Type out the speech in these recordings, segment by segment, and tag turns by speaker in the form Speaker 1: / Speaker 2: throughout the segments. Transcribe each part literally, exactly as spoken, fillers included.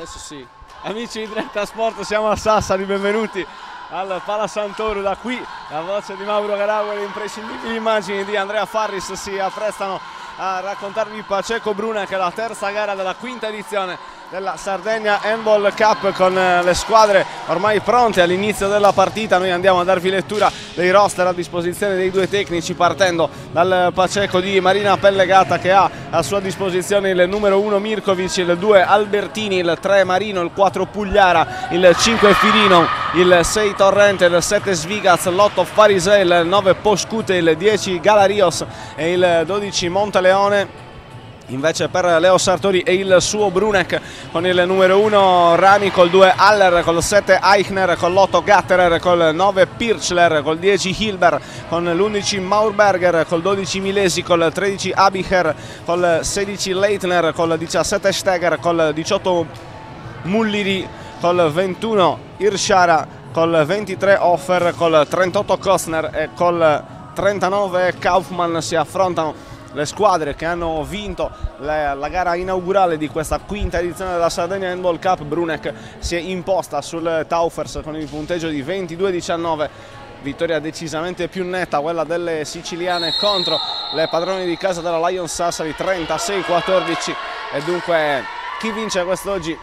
Speaker 1: Adesso sì. Amici di Diretta Sport, siamo a Sassari, benvenuti al Pala Santoro. Da qui la voce di Mauro Garau e le imprescindibili immagini di Andrea Farris si apprestano a raccontarvi Paceco Bruna, che è la terza gara della quinta edizione della Sardegna Handball Cup, con le squadre ormai pronte all'inizio della partita. Noi andiamo a darvi lettura dei roster a disposizione dei due tecnici, partendo dal Paceco di Marina Pellegata, che ha a sua disposizione il numero uno Mirkovic, il due Albertini, il tre Marino, il quattro Pugliara, il cinque Firino, il sei Torrente, il sette Svigaz, l'otto Farisei, il nove Poscute, il dieci Galarios e il dodici Monteleone. Invece per Leo Sartori e il suo Brunek, con il numero uno Rami, col due Haller, col sette Eichner, con l'otto Gatterer, col nove Pirchler, col dieci Hilber, con l'undici Maurberger, col dodici Milesi, col tredici Abicher, col sedici Leitner, col diciassette Steger, col diciotto Mulliri, col ventuno Irshara, col ventitré Offer, col trentotto Kostner e col trentanove Kaufmann. Si affrontano le squadre che hanno vinto la, la gara inaugurale di questa quinta edizione della Sardegna Handball Cup. Brunek si è imposta sul Taufers con il punteggio di ventidue a diciannove, vittoria decisamente più netta quella delle siciliane contro le padrone di casa della Lions Sassari, trentasei a quattordici, e dunque chi vince quest'oggi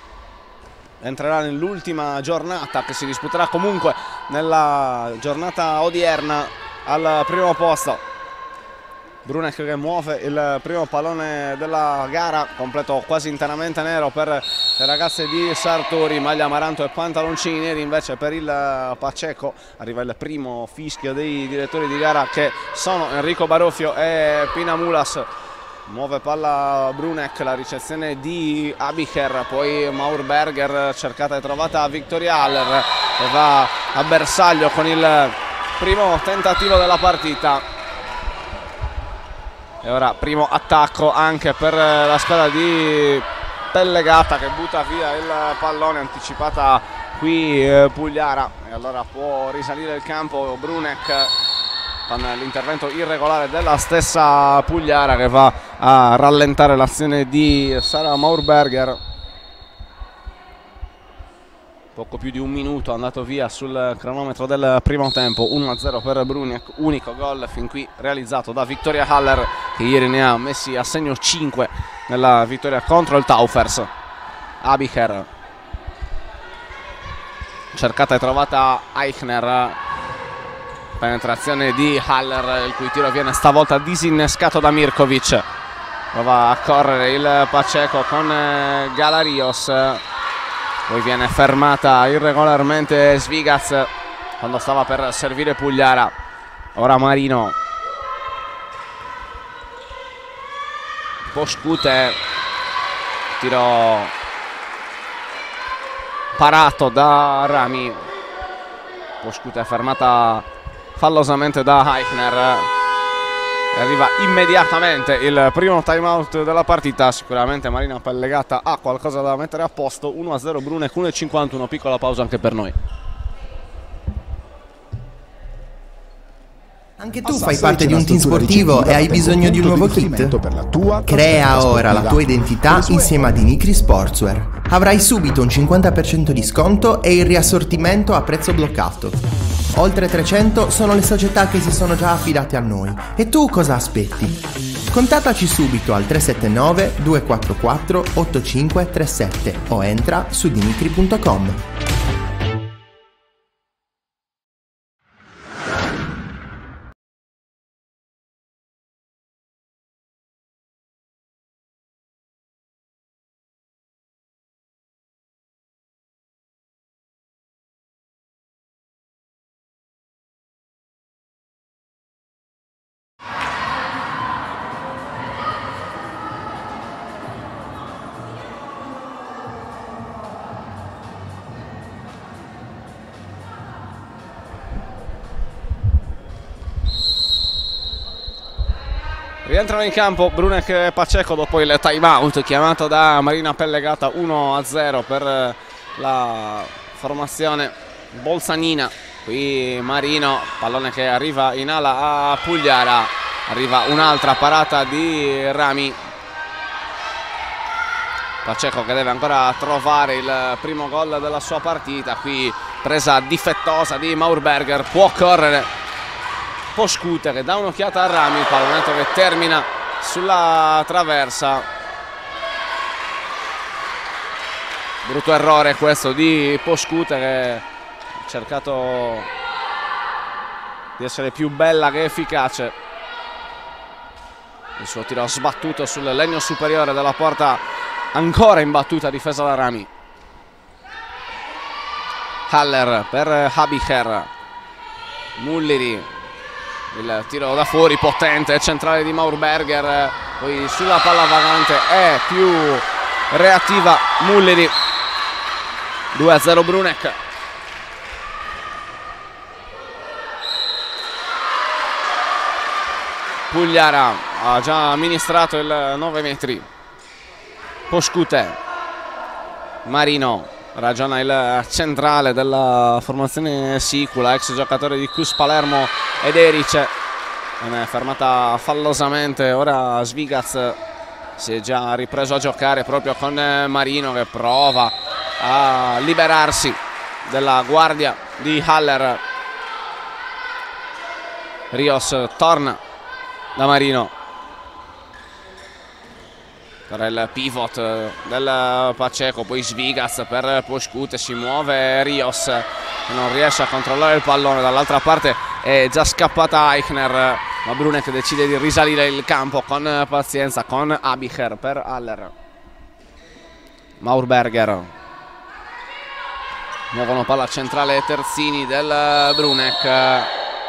Speaker 1: entrerà nell'ultima giornata, che si disputerà comunque nella giornata odierna, al primo posto. Brunek che muove il primo pallone della gara, completo quasi interamente nero per le ragazze di Sartori, maglia amaranto e pantaloncini neri. Invece per il Paceco arriva il primo fischio dei direttori di gara, che sono Enrico Baroffio e Pina Mulas. Muove palla Brunek, la ricezione di Abicher, poi Maurberger, cercata e trovata Victoria Haller, e va a bersaglio con il primo tentativo della partita. E ora primo attacco anche per la squadra di Pellegata, che butta via il pallone, anticipata qui eh, Pugliara, e allora può risalire il campo Brunek con l'intervento irregolare della stessa Pugliara, che va a rallentare l'azione di Sara Maurberger. Poco più di un minuto andato via sul cronometro del primo tempo, uno a zero per Brunek, unico gol fin qui realizzato da Victoria Haller, che ieri ne ha messi a segno cinque nella vittoria contro il Taufers. Abicher, cercata e trovata Eichner, penetrazione di Haller, il cui tiro viene stavolta disinnescato da Mirkovic. Prova a correre il Paceco con Galarios, poi viene fermata irregolarmente Svigaz quando stava per servire Pugliara. Ora Marino, Poscute, tiro parato da Rami. Poscute fermata fallosamente da Eichner. Arriva immediatamente il primo time out della partita. Sicuramente Marina Pellegata ha qualcosa da mettere a posto. uno a zero Brunek, uno e cinquantuno, piccola pausa anche per noi.
Speaker 2: Anche tu fai parte di un team sportivo e hai bisogno di un nuovo kit? Crea ora la tua identità insieme a Dimitri Sportswear. Avrai subito un cinquanta per cento di sconto e il riassortimento a prezzo bloccato. Oltre trecento sono le società che si sono già affidate a noi. E tu cosa aspetti? Contattaci subito al tre sette nove due quattro quattro otto cinque tre sette o entra su dimitri punto com.
Speaker 1: Rientrano in campo Brunek e Paceco dopo il time out chiamato da Marina Pellegata. Uno a zero per la formazione bolzanina. Qui Marino, pallone che arriva in ala a Pugliara, arriva un'altra parata di Rami. Pacheco che deve ancora trovare il primo gol della sua partita. Qui presa difettosa di Maurberger, può correre, può scutere, dà un'occhiata a Rami, il pallonetto che termina sulla traversa. Brutto errore questo di Poscute, che ha cercato di essere più bella che efficace. Il suo tiro sbattuto sul legno superiore della porta, ancora imbattuta, difesa da Rami. Haller per Habicher, Mulliri, il tiro da fuori potente, centrale di Maurberger, poi sulla palla vagante è più reattiva Mulliri. Due a zero Brunek. Pugliara ha già amministrato il nove metri. Poscute, Marino ragiona il centrale della formazione sicula, ex giocatore di Cus Palermo ed Erice. Viene fermata fallosamente. Ora Svigaz si è già ripreso a giocare proprio con Marino, che prova a liberarsi della guardia di Haller. Rios torna da Marino per il pivot del Pacheco, poi Svigaz per Poscute, si muove Rios che non riesce a controllare il pallone. Dall'altra parte è già scappata Eichner, ma Brunek decide di risalire il campo con pazienza, con Habicher per Haller. Maurberger, muovono palla centrale terzini del Brunek,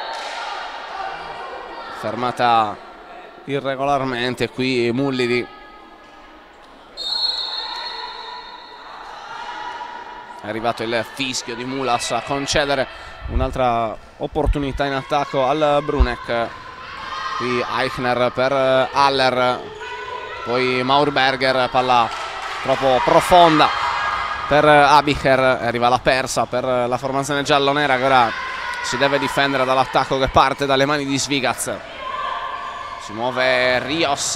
Speaker 1: fermata irregolarmente qui Mulliri. È arrivato il fischio di Mulas a concedere un'altra opportunità in attacco al Brunek. Qui Eichner per Haller, poi Maurberger, palla troppo profonda per Habicher, arriva la persa per la formazione giallonera, che ora si deve difendere dall'attacco che parte dalle mani di Svigaz. Si muove Rios,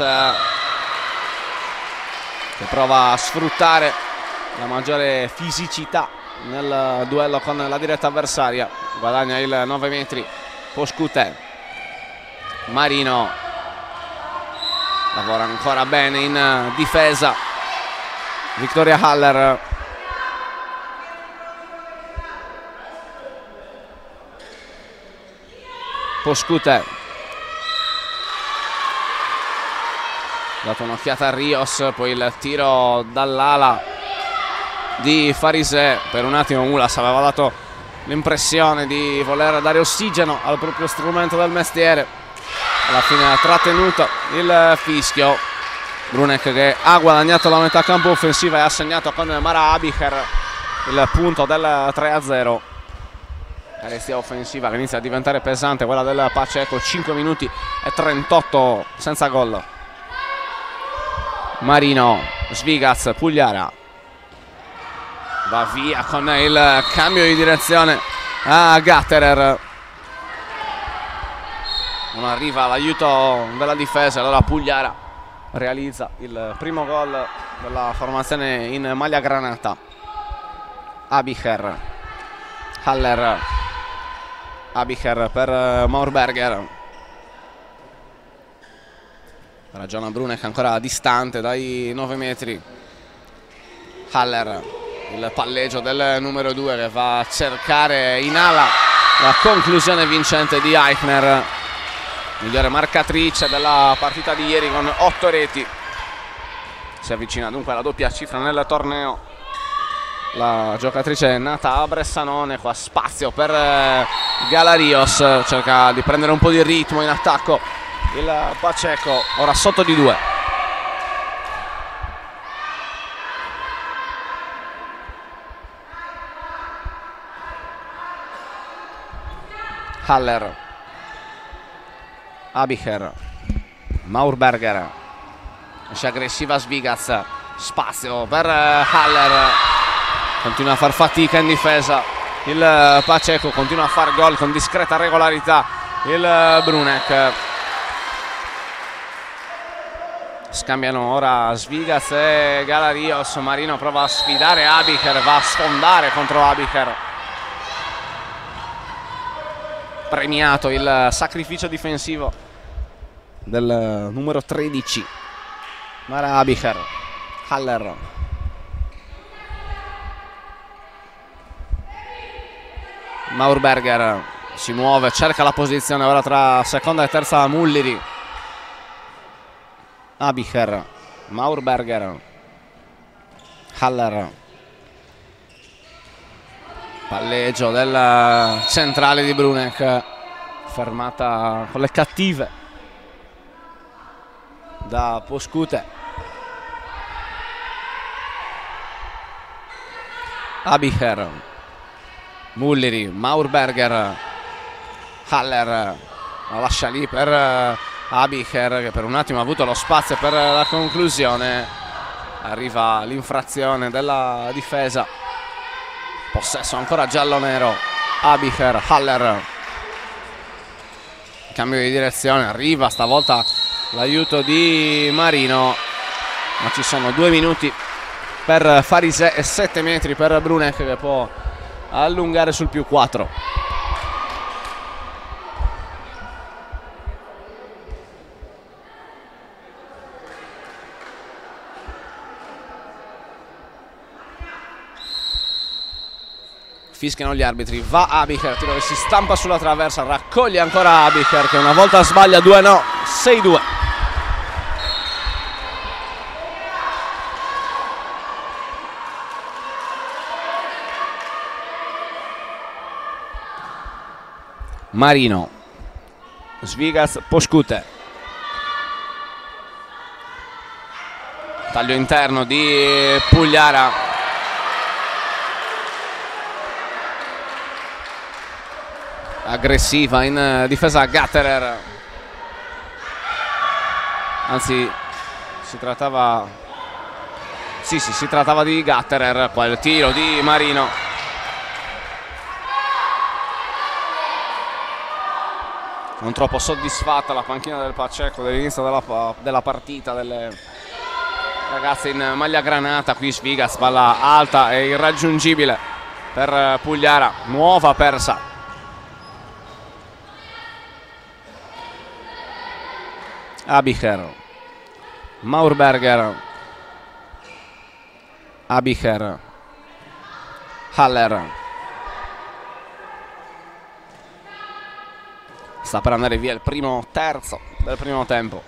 Speaker 1: che prova a sfruttare la maggiore fisicità nel duello con la diretta avversaria. Guadagna il nove metri Poscute. Marino lavora ancora bene in difesa. Victoria Haller. Poscute, dato un'occhiata a Rios, poi il tiro dall'ala di Farise. Per un attimo Mulas aveva dato l'impressione di voler dare ossigeno al proprio strumento del mestiere. Alla fine ha trattenuto il fischio. Brunek, che ha guadagnato la metà campo offensiva e ha segnato con Mara Habicher il punto del tre a zero. Carestia offensiva che inizia a diventare pesante, quella del Pacheco. Cinque minuti e trentotto senza gol. Marino, Svigaz, Pugliara va via con il cambio di direzione a Gatterer. Non arriva l'aiuto della difesa, allora Pugliara realizza il primo gol della formazione in maglia granata. Habicher, Haller, Habicher per Maurberger. Ragiona Brunek ancora distante dai nove metri. Haller, il palleggio del numero due che va a cercare in ala la conclusione vincente di Eichner, migliore marcatrice della partita di ieri con otto reti. Si avvicina dunque alla doppia cifra nel torneo la giocatrice nata a Bressanone. Qua spazio per Galarios, cerca di prendere un po' di ritmo in attacco il Pacheco, ora sotto di due. Haller, Habicher, Maurberger, esce aggressiva Svigaz, spazio per Haller, continua a far fatica in difesa il Pacheco, continua a far gol con discreta regolarità il Brunek. Scambiano ora Svigas e Galarios. Marino prova a sfidare Abicher, va a sfondare contro Abicher. Premiato il sacrificio difensivo del numero tredici Mara Abicher. Haller. Maurberger si muove, cerca la posizione ora tra seconda e terza Mulliri. Abicher, Maurberger, Haller. Palleggio del centrale di Brunek, fermata con le cattive da Poskute. Abicher, Mulliri, Maurberger, Haller la lascia lì per Abicher, che per un attimo ha avuto lo spazio per la conclusione. Arriva l'infrazione della difesa. Possesso ancora giallo-nero. Abicher, Haller. Cambio di direzione, arriva stavolta l'aiuto di Marino, ma ci sono due minuti per Farisè e sette metri per Brunek, che può allungare sul più quattro. Fischiano gli arbitri, va Abicher, tiro che si stampa sulla traversa, raccoglie ancora Abicher, che una volta sbaglia, due no, sei due. Marino, Svigas, Poskute. Taglio interno di Pugliara. Aggressiva in difesa Gatterer, anzi si trattava sì sì si trattava di Gatterer. Qua il tiro di Marino, non troppo soddisfatta la panchina del Paceco dell'inizio della, della partita, delle ragazze in maglia granata. Qui Svigas, palla alta e irraggiungibile per Pugliara, nuova persa. Abicher, Maurberger, Abicher, Haller. Sta per andare via il primo terzo del primo tempo.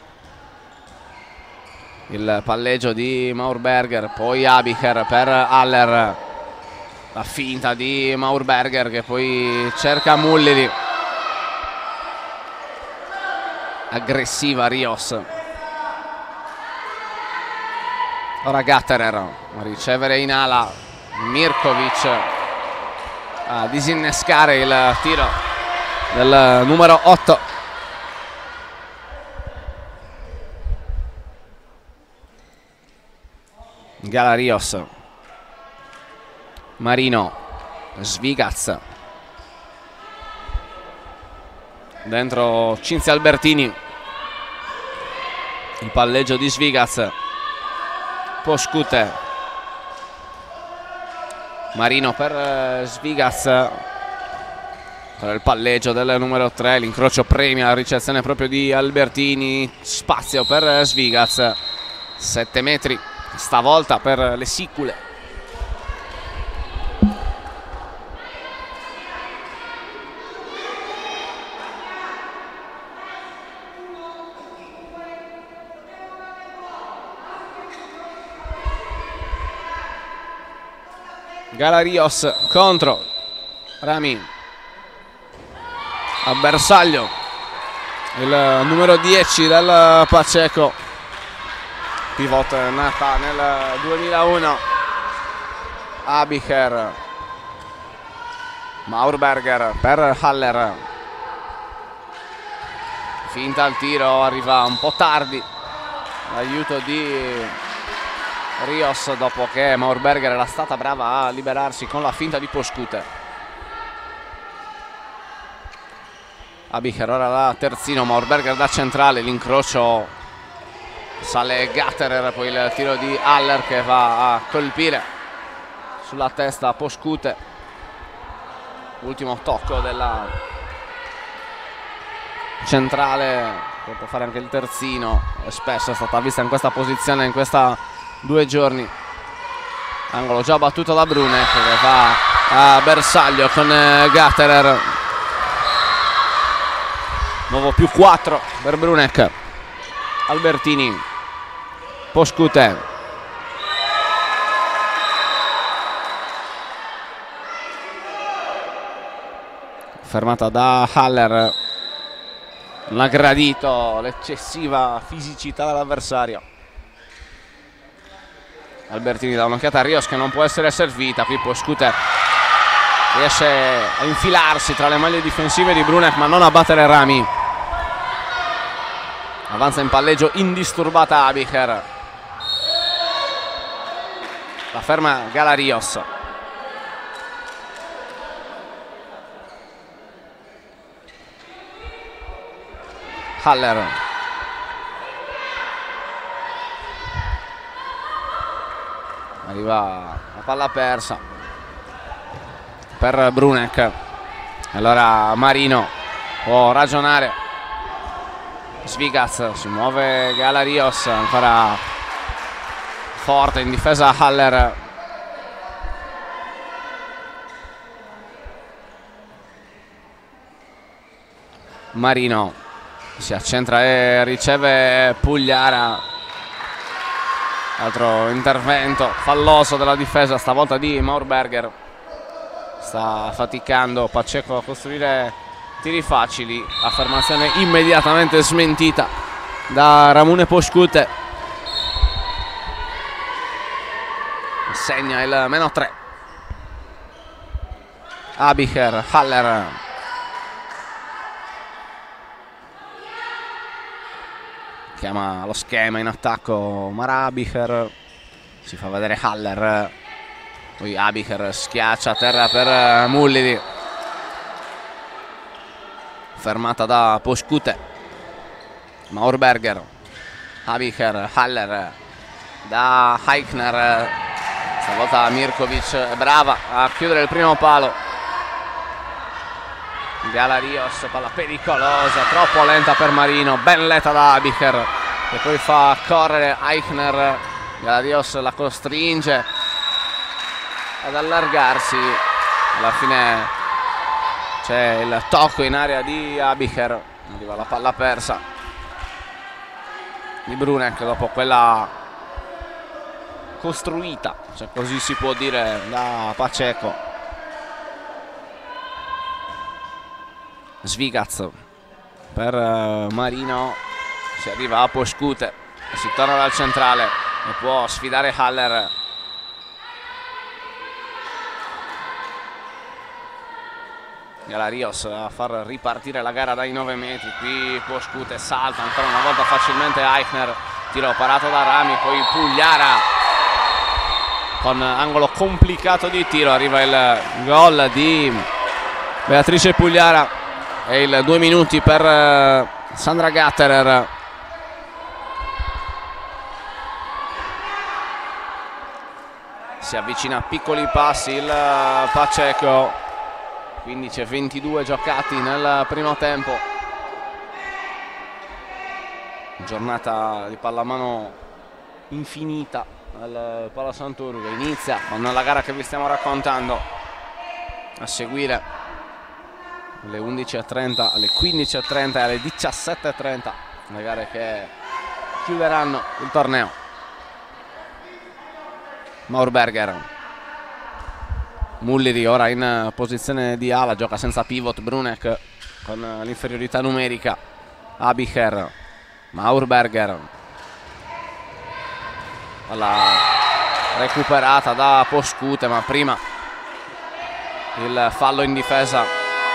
Speaker 1: Il palleggio di Maurberger, poi Abicher per Haller. La finta di Maurberger che poi cerca Mulliri. Aggressiva Rios. Ora Gatterer a ricevere in ala Mirkovic, a disinnescare il tiro del numero otto. Galarios, Marino, Svigas. Dentro Cinzia Albertini. Il palleggio di Svigas. Poskute. Marino per Svigas. Per il palleggio del numero tre. L'incrocio premia la ricezione proprio di Albertini. Spazio per Svigas. sette metri stavolta per le sicule. Galarios contro Rami. A bersaglio il numero dieci del Paceco, pivot nata nel duemilauno. Abicher, Maurberger per Haller. Finta al tiro, arriva un po' tardi l'aiuto di Rios, dopo che Maurberger era stata brava a liberarsi con la finta di Poskute. Abicher ora da terzino, Maurberger da centrale, l'incrocio sale Gatterer, poi il tiro di Haller che va a colpire sulla testa Poskute. Ultimo tocco della centrale, che può fare anche il terzino, e spesso è stata vista in questa posizione in questi due giorni. Angolo già battuto da Brunek che va a bersaglio con Gatterer. Nuovo più quattro per Brunek. Albertini, Poskute, fermata da Haller. Non ha gradito l'eccessiva fisicità dell'avversario. Albertini dà un'occhiata a Rios che non può essere servita. Qui Poskute riesce a infilarsi tra le maglie difensive di Brunek ma non a battere Rami. Avanza in palleggio indisturbata Abicher. La ferma Galarios. Haller. Arriva la palla persa per Brunek. Allora Marino può ragionare. Svigaz, si muove Galarios, ancora forte in difesa Haller. Marino si accentra e riceve Pugliara. Altro intervento falloso della difesa, stavolta di Maurberger. Sta faticando Pacheco a costruire tiri facili. Affermazione immediatamente smentita da Ramune Poskute. Segna il meno tre. Abicher, Haller. Chiama lo schema in attacco Marabicher. Si fa vedere Haller. Poi Abicher schiaccia a terra per Mullidi. Fermata da Poskute. Maurberger. Abicher, Haller. Da Eichner. Stavolta Mirkovic è brava a chiudere il primo palo. Galarios, palla pericolosa, troppo lenta per Marino, ben letta da Abicher, che poi fa correre Eichner. Galarios la costringe ad allargarsi. Alla fine c'è il tocco in area di Abicher, arriva la palla persa di Brunek dopo quella costruita, se così si può dire, da Pacheco. Svigaz per Marino, si arriva a Poskute, si torna dal centrale e può sfidare Haller. Galarios a far ripartire la gara dai nove metri. Qui Poskute salta ancora una volta facilmente Eichner, tiro parato da Rami, poi Pugliara con angolo complicato di tiro. Arriva il gol di Beatrice Pugliara e il due minuti per Sandra Gatterer. Si avvicina a piccoli passi il Pacheco. quindici e ventidue giocati nel primo tempo. Giornata di pallamano infinita al Pala Sant'Orgo, che inizia con la gara che vi stiamo raccontando. A seguire alle undici e trenta, alle quindici e trenta e alle diciassette e trenta le gare che chiuderanno il torneo. Maurberger. Mullidi ora in posizione di ala, gioca senza pivot Brunek con l'inferiorità numerica. Abicher, Maurberger, palla recuperata da Poskute, ma prima il fallo in difesa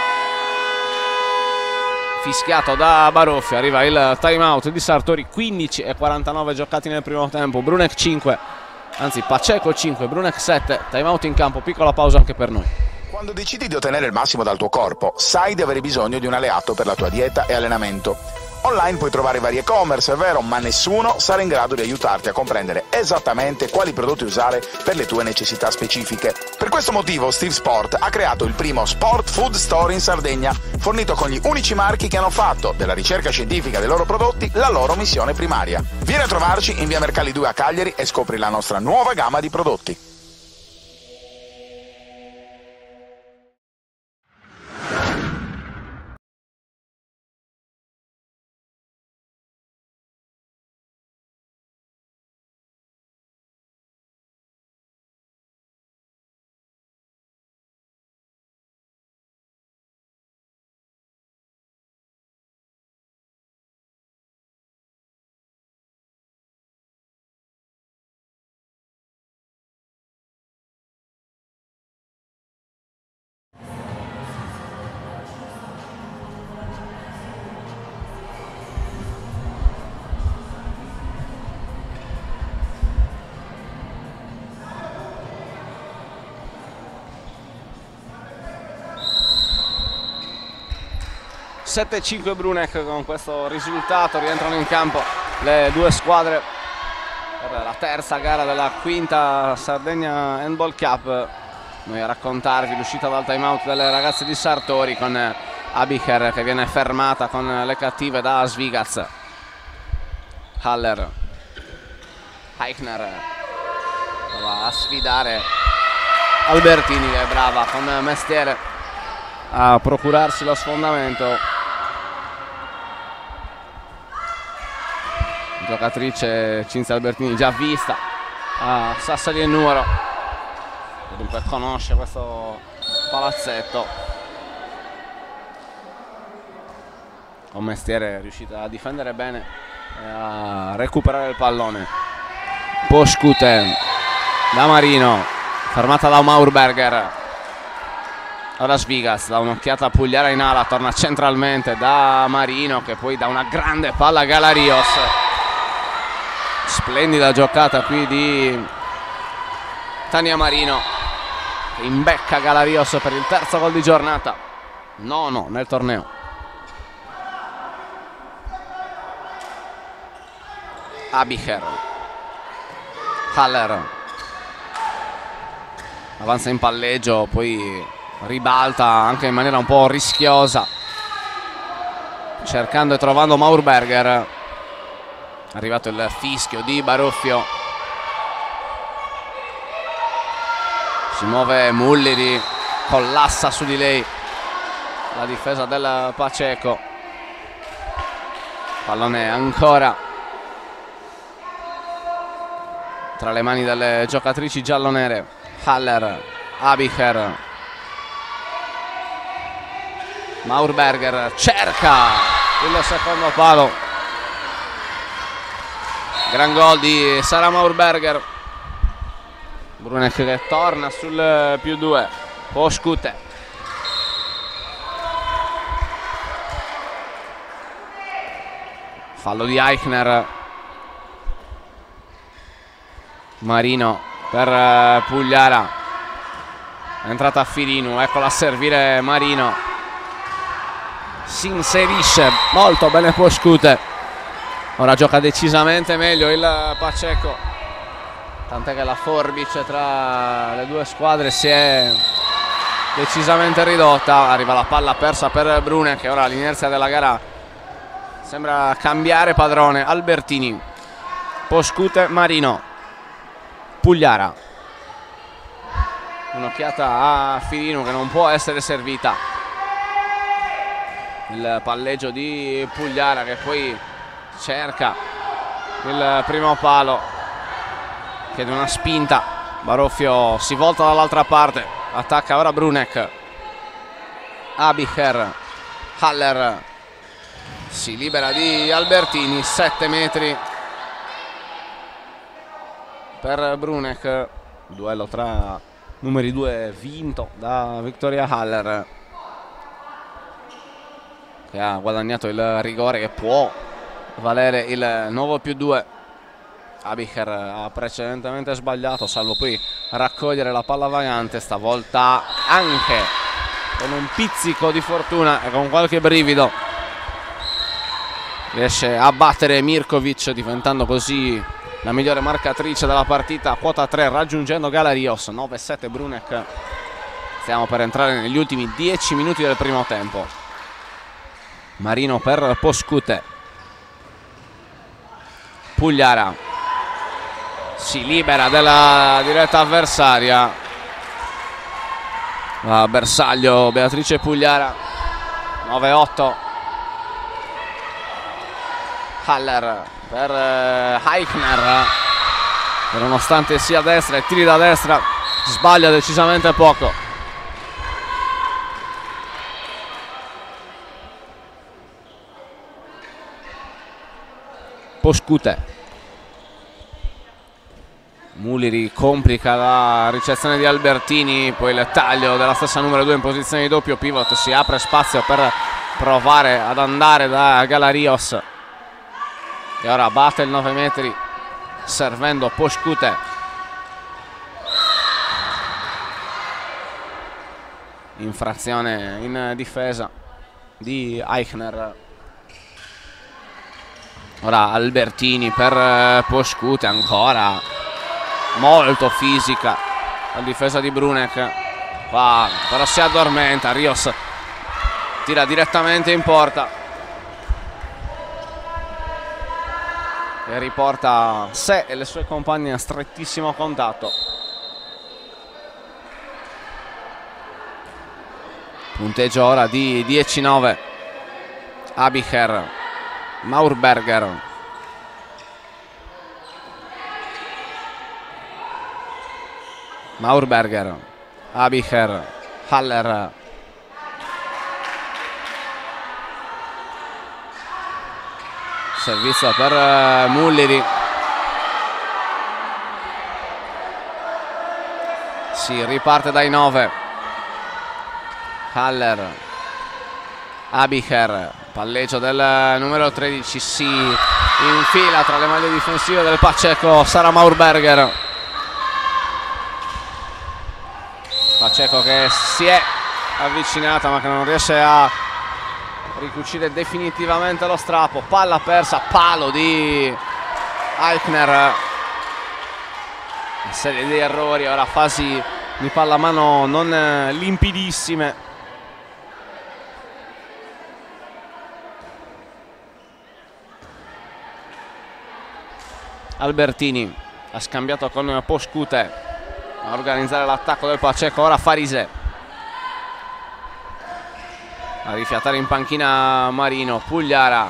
Speaker 1: fischiato da Baroffi. Arriva il time out di Sartori. Quindici e quarantanove giocati nel primo tempo. Brunek cinque, anzi Pacheco cinque, Brunek sette. Time out in campo, piccola pausa anche per noi.
Speaker 3: Quando decidi di ottenere il massimo dal tuo corpo, sai di avere bisogno di un alleato per la tua dieta e allenamento. Online puoi trovare vari e-commerce, è vero, ma nessuno sarà in grado di aiutarti a comprendere esattamente quali prodotti usare per le tue necessità specifiche. Per questo motivo Steve Sport ha creato il primo Sport Food Store in Sardegna, fornito con gli unici marchi che hanno fatto della ricerca scientifica dei loro prodotti la loro missione primaria. Vieni a trovarci in via Mercalli due a Cagliari e scopri la nostra nuova gamma di prodotti.
Speaker 1: sette a cinque Bruneck. Con questo risultato rientrano in campo le due squadre per la terza gara della quinta Sardegna Handball Cup. Noi a raccontarvi l'uscita dal time out delle ragazze di Sartori, con Abicher che viene fermata con le cattive da Svigaz. Haller, Eichner va a sfidare Albertini, che è brava con mestiere a procurarsi lo sfondamento. Giocatrice Cinzia Albertini già vista a Sassari e Nuoro, dunque conosce questo palazzetto. Con mestiere è riuscita a difendere bene e a recuperare il pallone. Poskute da Marino, fermata da Maurberger. Ora Svigaz dà un'occhiata a Pugliara in ala, torna centralmente da Marino, che poi dà una grande palla a Galarios. Splendida giocata qui di Tania Marino, che imbecca Galarios per il terzo gol di giornata, nono nel torneo. Abicher, Haller avanza in palleggio, poi ribalta anche in maniera un po' rischiosa, cercando e trovando Maurberger. È arrivato il fischio di Baruffio. Si muove Mulliri, collassa su di lei la difesa del Paceco. Pallone ancora tra le mani delle giocatrici giallonere. Haller, Abicher, Maurberger cerca il secondo palo. Gran gol di Sara Maurberger. Bruneck che torna sul più due. Poskute. Fallo di Eichner. Marino per Pugliara. È entrata a Filinu, eccola a servire Marino. Si inserisce molto bene Poskute. Ora gioca decisamente meglio il Paceco, tant'è che la forbice tra le due squadre si è decisamente ridotta. Arriva la palla persa per Bruneck, che ora l'inerzia della gara sembra cambiare padrone. Albertini, Poskute, Marino, Pugliara. Un'occhiata a Filinu che non può essere servita. Il palleggio di Pugliara che poi cerca il primo palo, chiede una spinta. Baruffio si volta dall'altra parte, attacca ora Bruneck. Abicher, Haller si libera di Albertini, sette metri per Bruneck. Duello tra numeri due vinto da Victoria Haller, che ha guadagnato il rigore che può valere il nuovo più due. Abicher ha precedentemente sbagliato, salvo poi raccogliere la palla vagante, stavolta anche con un pizzico di fortuna e con qualche brivido riesce a battere Mirkovic, diventando così la migliore marcatrice della partita, quota tre, raggiungendo Galarios. Nove sette Brunek. Stiamo per entrare negli ultimi dieci minuti del primo tempo. Marino per Poskute. Pugliara si libera della diretta avversaria. Va bersaglio Beatrice Pugliara. Nove otto. Haller per eh, Eichner, che nonostante sia a destra e tiri da destra sbaglia decisamente poco. Poskute. Muliri complica la ricezione di Albertini, poi il taglio della stessa numero due in posizione di doppio pivot. Si apre spazio per provare ad andare da Galarios, e ora batte il nove metri servendo Poskute. Infrazione in difesa di Eichner. Ora Albertini per Poskute, ancora molto fisica la difesa di Brunek. Qua però si addormenta, Rios tira direttamente in porta e riporta sé e le sue compagne a strettissimo contatto. Punteggio ora di dieci nove. Abicher, Maurberger, Maurberger, Abicher, Haller, servizio per uh, Mulleri. Si riparte dai nove. Haller, Abicher, palleggio del numero tredici, si infila tra le maglie difensive del Pacheco Sara Maurberger. Pacheco che si è avvicinata ma che non riesce a ricucire definitivamente lo strappo. Palla persa, palo di Eichner. Una serie di errori, ora fasi di pallamano non limpidissime. Albertini ha scambiato con Poskute a organizzare l'attacco del Pacheco. Ora Farise a rifiatare in panchina Marino. Pugliara,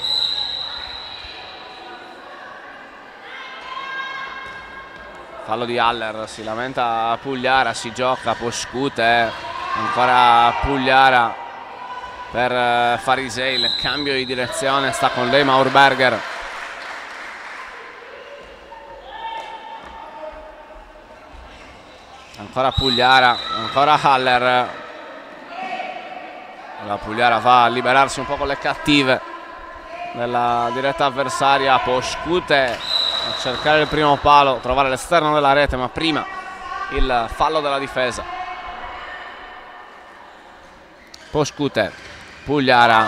Speaker 1: fallo di Haller, si lamenta Pugliara, si gioca Poskute, ancora Pugliara per Farise. Il cambio di direzione sta con lei Maurberger. Ancora Pugliara, ancora Haller. La Pugliara va a liberarsi un po' con le cattive della diretta avversaria. Poskute a cercare il primo palo, trovare l'esterno della rete, ma prima il fallo della difesa. Poskute, Pugliara,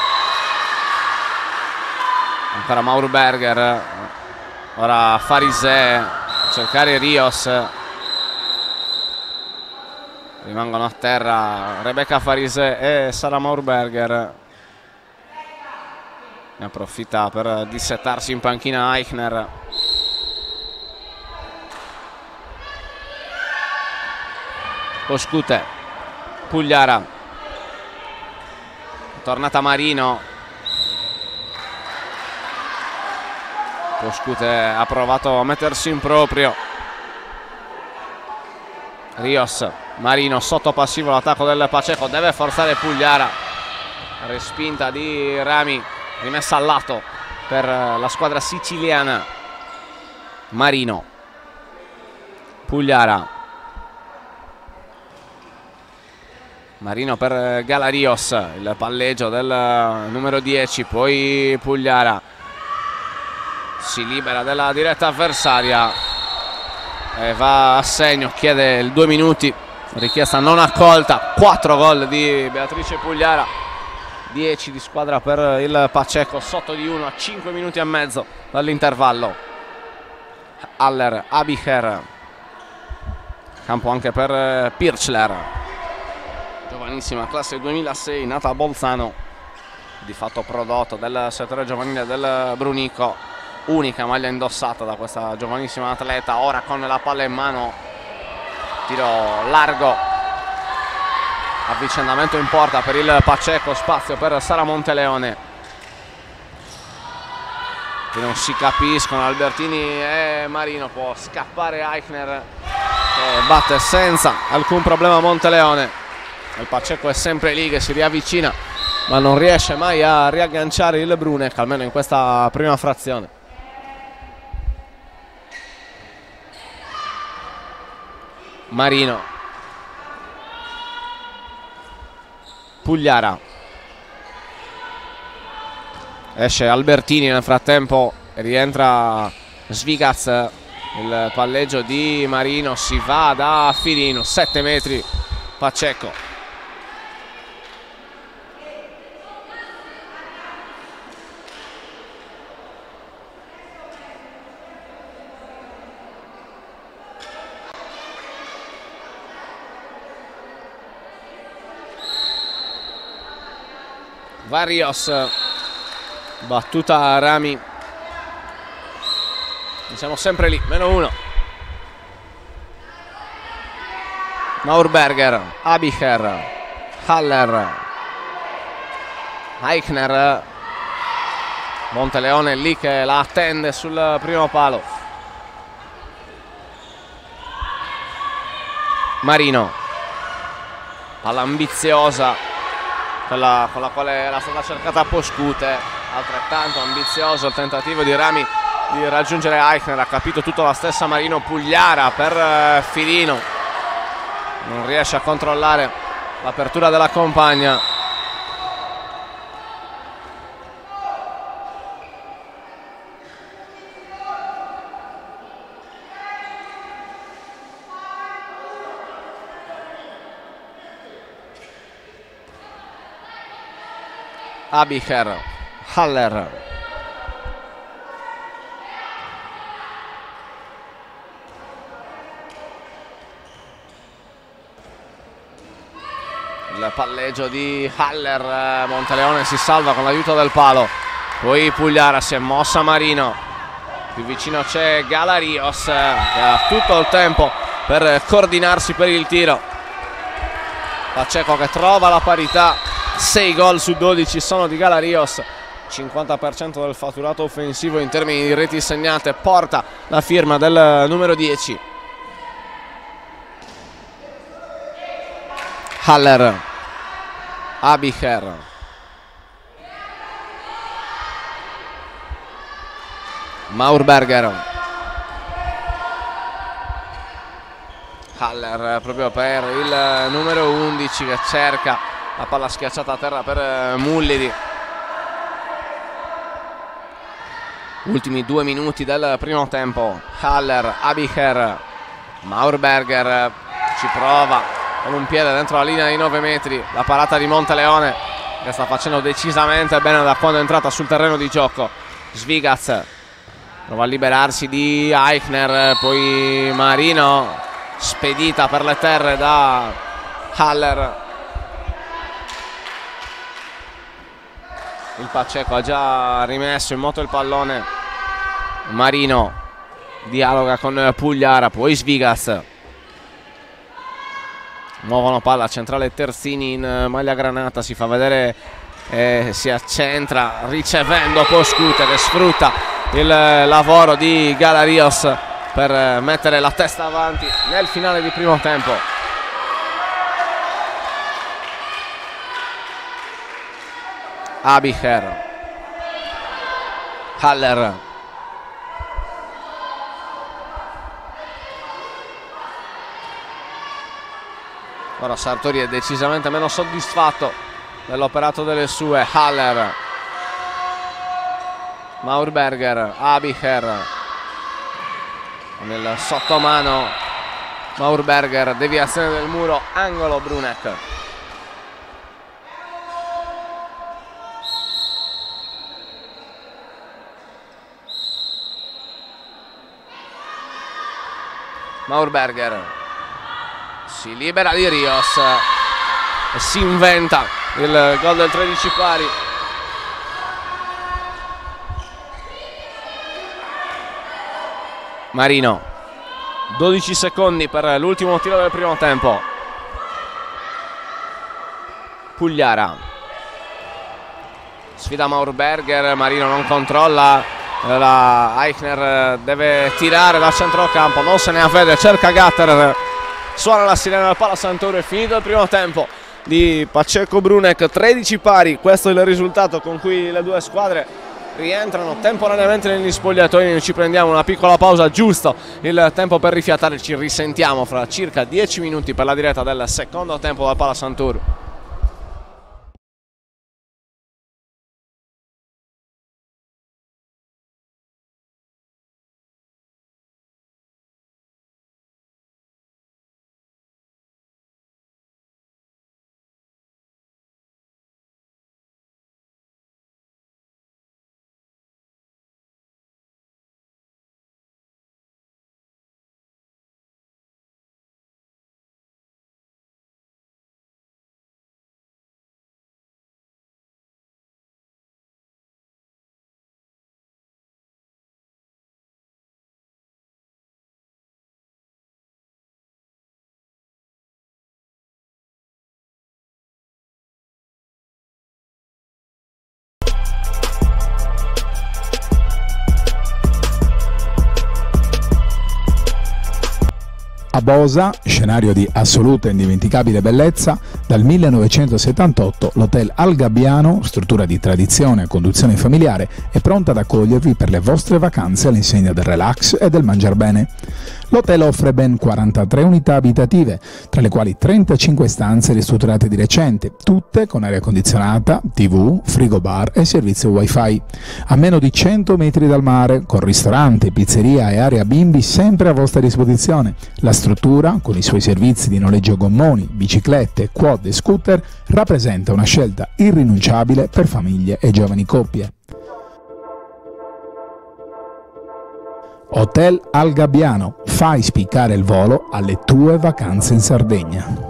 Speaker 1: ancora Maurberger, ora Farise a cercare Rios. Rimangono a terra Rebecca Farise e Sara Maurberger. Ne approfitta per dissettarsi in panchina Eichner. Poskute, Pugliara, tornata Marino. Poskute ha provato a mettersi in proprio. Rios, Marino sotto passivo l'attacco del Pacheco, deve forzare Pugliara. Respinta di Rami, rimessa al lato per la squadra siciliana. Marino, Pugliara, Marino per Galarios, il palleggio del numero dieci, poi Pugliara si libera della diretta avversaria e va a segno, chiede il due minuti, richiesta non accolta. Quattro gol di Beatrice Pugliara, dieci di squadra per il Pacheco, sotto di uno a cinque minuti e mezzo dall'intervallo. Haller, Abicher, campo anche per Pirchler, giovanissima classe duemilasei, nata a Bolzano, di fatto prodotto del settore giovanile del Brunico, unica maglia indossata da questa giovanissima atleta. Ora con la palla in mano, tiro largo, avvicendamento in porta per il Pacheco, spazio per Sara Monteleone, che non si capiscono Albertini e Marino. Può scappare Eichner, che batte senza alcun problema Monteleone. Il Pacheco è sempre lì che si riavvicina, ma non riesce mai a riagganciare il Brunek, almeno in questa prima frazione. Marino, Pugliara, esce Albertini nel frattempo, rientra Svigaz. Il palleggio di Marino, si va da Filino, sette metri Pacheco. Varios, battuta a Rami, siamo sempre lì, meno uno. Maurberger, Abicher, Haller, Eichner, Monteleone lì che la attende sul primo palo. Marino, palla ambiziosa, quella con la quale era stata cercata Poscute, altrettanto ambizioso il tentativo di Rami di raggiungere Eichner. Ha capito tutto la stessa Marino. Pugliara per Filino, non riesce a controllare l'apertura della compagna. Abicher, Haller, il palleggio di Haller, Monteleone si salva con l'aiuto del palo, poi Pugliara, si è mossa Marino, più vicino c'è Galarios, che ha tutto il tempo per coordinarsi per il tiro. Pacheco che trova la parità, sei gol su dodici sono di Galarios, cinquanta per cento del fatturato offensivo in termini di reti segnate, porta la firma del numero dieci. Haller, Abicher, Maurberger, Haller proprio per il numero undici che cerca la palla schiacciata a terra per Mullidi. Ultimi due minuti del primo tempo. Haller, Abicher, Maurberger ci prova con un piede dentro la linea di nove metri. La parata di Monteleone, che sta facendo decisamente bene da quando è entrata sul terreno di gioco. Svigaz prova a liberarsi di Eichner, poi Marino, spedita per le terre da Haller. Il Pacheco ha già rimesso in moto il pallone. Marino dialoga con Pugliara, poi Svigaz. Muovono palla centrale Terzini in maglia granata, si fa vedere e si accentra ricevendo Poscute, che sfrutta il lavoro di Galarios per mettere la testa avanti nel finale di primo tempo. Abicher, Haller, ora Sartori è decisamente meno soddisfatto dell'operato delle sue. Haller, Maurberger, Abicher nel sottomano. Maurberger, deviazione del muro, angolo Brunek. Maurberger si libera di Rios e si inventa il gol del tredici pari. Marino, dodici secondi per l'ultimo tiro del primo tempo. Pugliara sfida Maurberger, Marino non controlla, la Eichner deve tirare da centrocampo, non se ne avvede, cerca Gatter, suona la sirena del Pala Santoro. È finito il primo tempo di Pacheco Brunek, tredici pari, questo è il risultato con cui le due squadre rientrano temporaneamente negli spogliatoi. Noi ci prendiamo una piccola pausa, giusto il tempo per rifiatare, ci risentiamo fra circa dieci minuti per la diretta del secondo tempo del Pala Santoro.
Speaker 4: A Bosa, scenario di assoluta e indimenticabile bellezza, dal millenovecentosettantotto l'Hotel Al Gabbiano, struttura di tradizione e conduzione familiare, è pronta ad accogliervi per le vostre vacanze all'insegna del relax e del mangiar bene. L'hotel offre ben quarantatré unità abitative, tra le quali trentacinque stanze ristrutturate di recente, tutte con aria condizionata, tivù, frigo bar e servizio wifi. A meno di cento metri dal mare, con ristorante, pizzeria e area bimbi sempre a vostra disposizione. La struttura, con i suoi servizi di noleggio gommoni, biciclette, quad e scooter, rappresenta una scelta irrinunciabile per famiglie e giovani coppie. Hotel Al Gabbiano, fai spiccare il volo alle tue vacanze in Sardegna.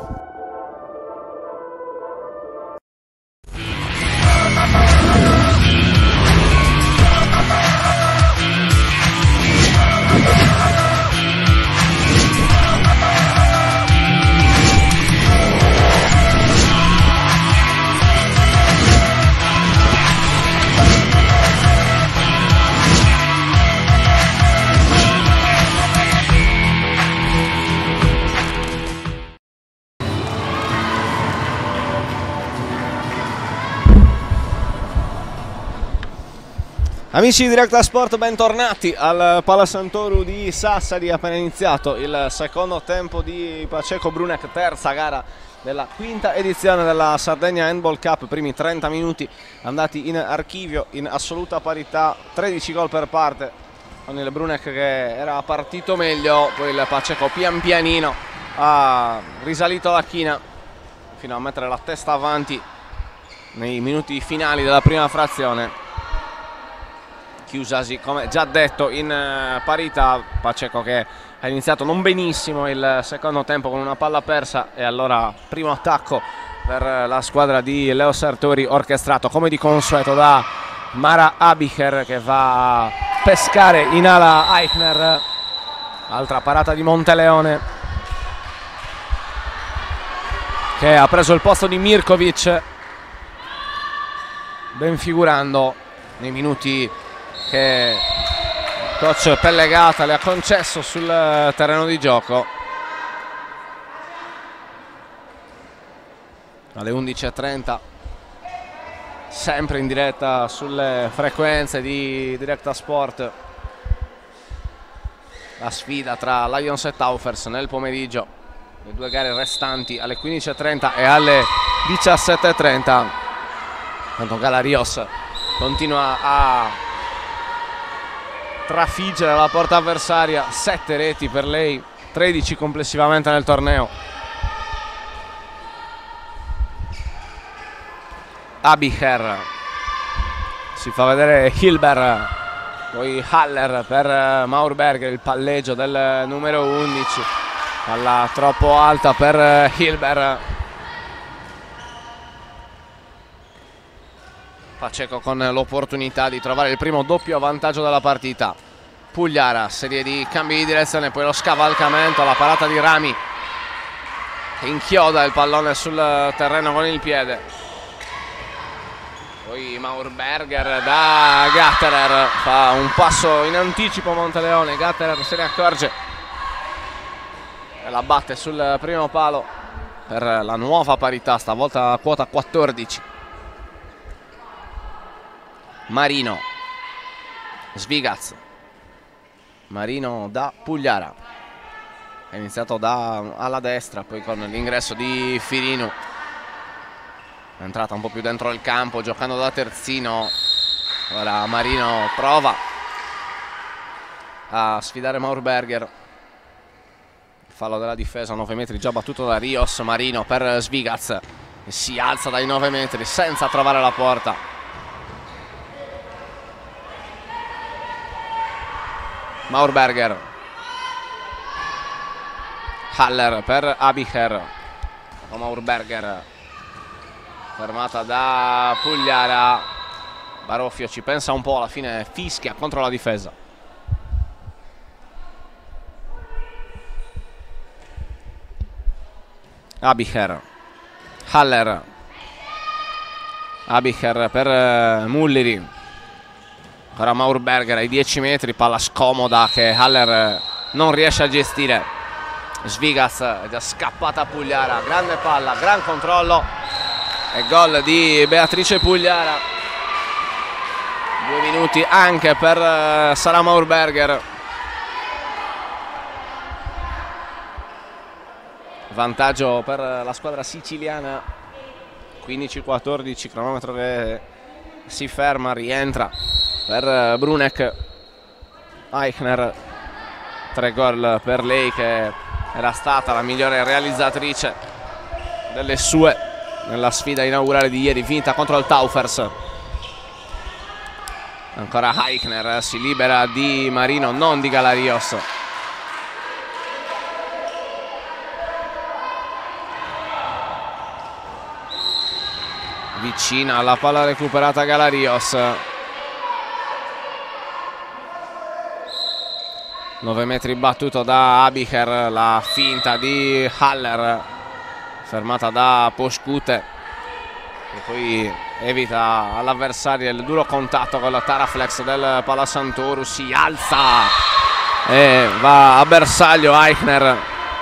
Speaker 1: Amici di Directa Sport, bentornati al Pala Santoro di Sassari. Appena iniziato il secondo tempo di Pacheco Brunek, terza gara della quinta edizione della Sardegna Handball Cup. Primi trenta minuti andati in archivio in assoluta parità, tredici gol per parte, con il Brunek che era partito meglio, poi il Pacheco pian pianino ha risalito la china fino a mettere la testa avanti nei minuti finali della prima frazione. Chiusasi, come già detto, in parità. Pacheco che ha iniziato non benissimo il secondo tempo con una palla persa, e allora primo attacco per la squadra di Leo Sartori, orchestrato come di consueto da Mara Abicher, che va a pescare in ala Eichner. Altra parata di Monteleone, che ha preso il posto di Mirkovic, ben figurando nei minuti che coach Pellegata le ha concesso sul terreno di gioco. Alle undici e trenta, sempre in diretta sulle frequenze di Directa Sport, la sfida tra Lions e Taufers nel pomeriggio, le due gare restanti alle quindici e trenta e alle diciassette e trenta. Tanto Galarios continua a trafiggere la porta avversaria, sette reti per lei, tredici complessivamente nel torneo. Abicher, si fa vedere Hilber, poi Haller per Maurberger, il palleggio del numero undici, palla troppo alta per Hilber. Pacheco con l'opportunità di trovare il primo doppio vantaggio della partita. Pugliara, serie di cambi di direzione, poi lo scavalcamento, la parata di Rami che inchioda il pallone sul terreno con il piede. Poi Maurberger da Gatterer, fa un passo in anticipo Monteleone, Gatterer se ne accorge e la batte sul primo palo per la nuova parità, stavolta a quota quattordici. Marino, Svigaz, Marino da Pugliara, è iniziato da alla destra, poi con l'ingresso di Firinu è entrata un po' più dentro il campo giocando da terzino. Ora Marino prova a sfidare Maurberger, fallo della difesa a nove metri già battuto da Rios. Marino per Svigaz e si alza dai nove metri senza trovare la porta. Maurberger, Haller per Abicher, Maurberger fermata da Pugliara. Baroffio ci pensa un po', alla fine fischia contro la difesa. Abicher, Haller, Abicher per Mulliri. Ora Maurberger ai dieci metri, palla scomoda che Haller non riesce a gestire. Svigaz è già scappata a Pugliara, grande palla, gran controllo e gol di Beatrice Pugliara. Due minuti anche per Sara Maurberger. Vantaggio per la squadra siciliana, quindici quattordici, cronometro che si ferma, rientra per Brunek. Eichner, tre gol per lei che era stata la migliore realizzatrice delle sue nella sfida inaugurale di ieri vinta contro il Taufers. Ancora Eichner, si libera di Marino, non di Galarios. Vicina alla palla recuperata Galarios. nove metri battuto da Abicher, la finta di Haller fermata da Poskute e poi evita all'avversario il duro contatto con la Taraflex del Palasantoru. Si alza e va a bersaglio Eichner.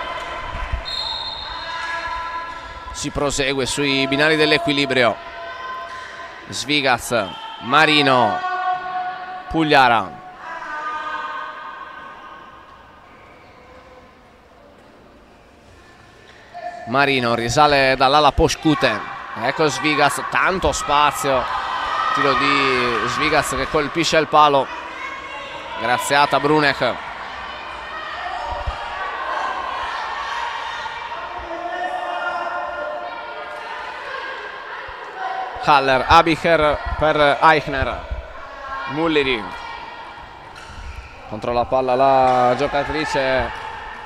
Speaker 1: Si prosegue sui binari dell'equilibrio. Svigaz, Marino, Pugliara. Marino risale dall'ala Poskute. Ecco Svigaz, tanto spazio. Tiro di Svigaz che colpisce il palo. Graziata Brunek. Haller, Abicher per Eichner. Mulliri. Contro la palla la giocatrice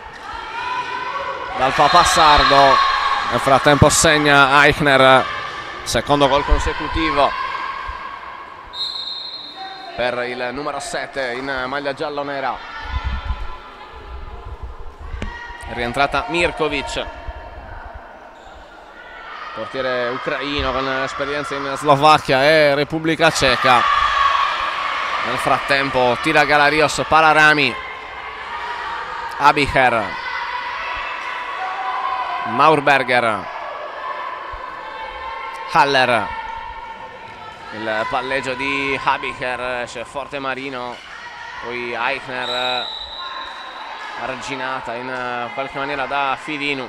Speaker 1: dal papà sardo. Nel frattempo segna Eichner, secondo gol consecutivo per il numero sette in maglia giallo-nera. È rientrata Mirkovic, portiere ucraino con esperienza in Slovacchia e Repubblica Ceca. Nel frattempo tira Galarios, para Rami. Abicher, Maurberger, Haller, il palleggio di Abicher, c'è forte Marino, poi Eichner arginata in qualche maniera da Firinu.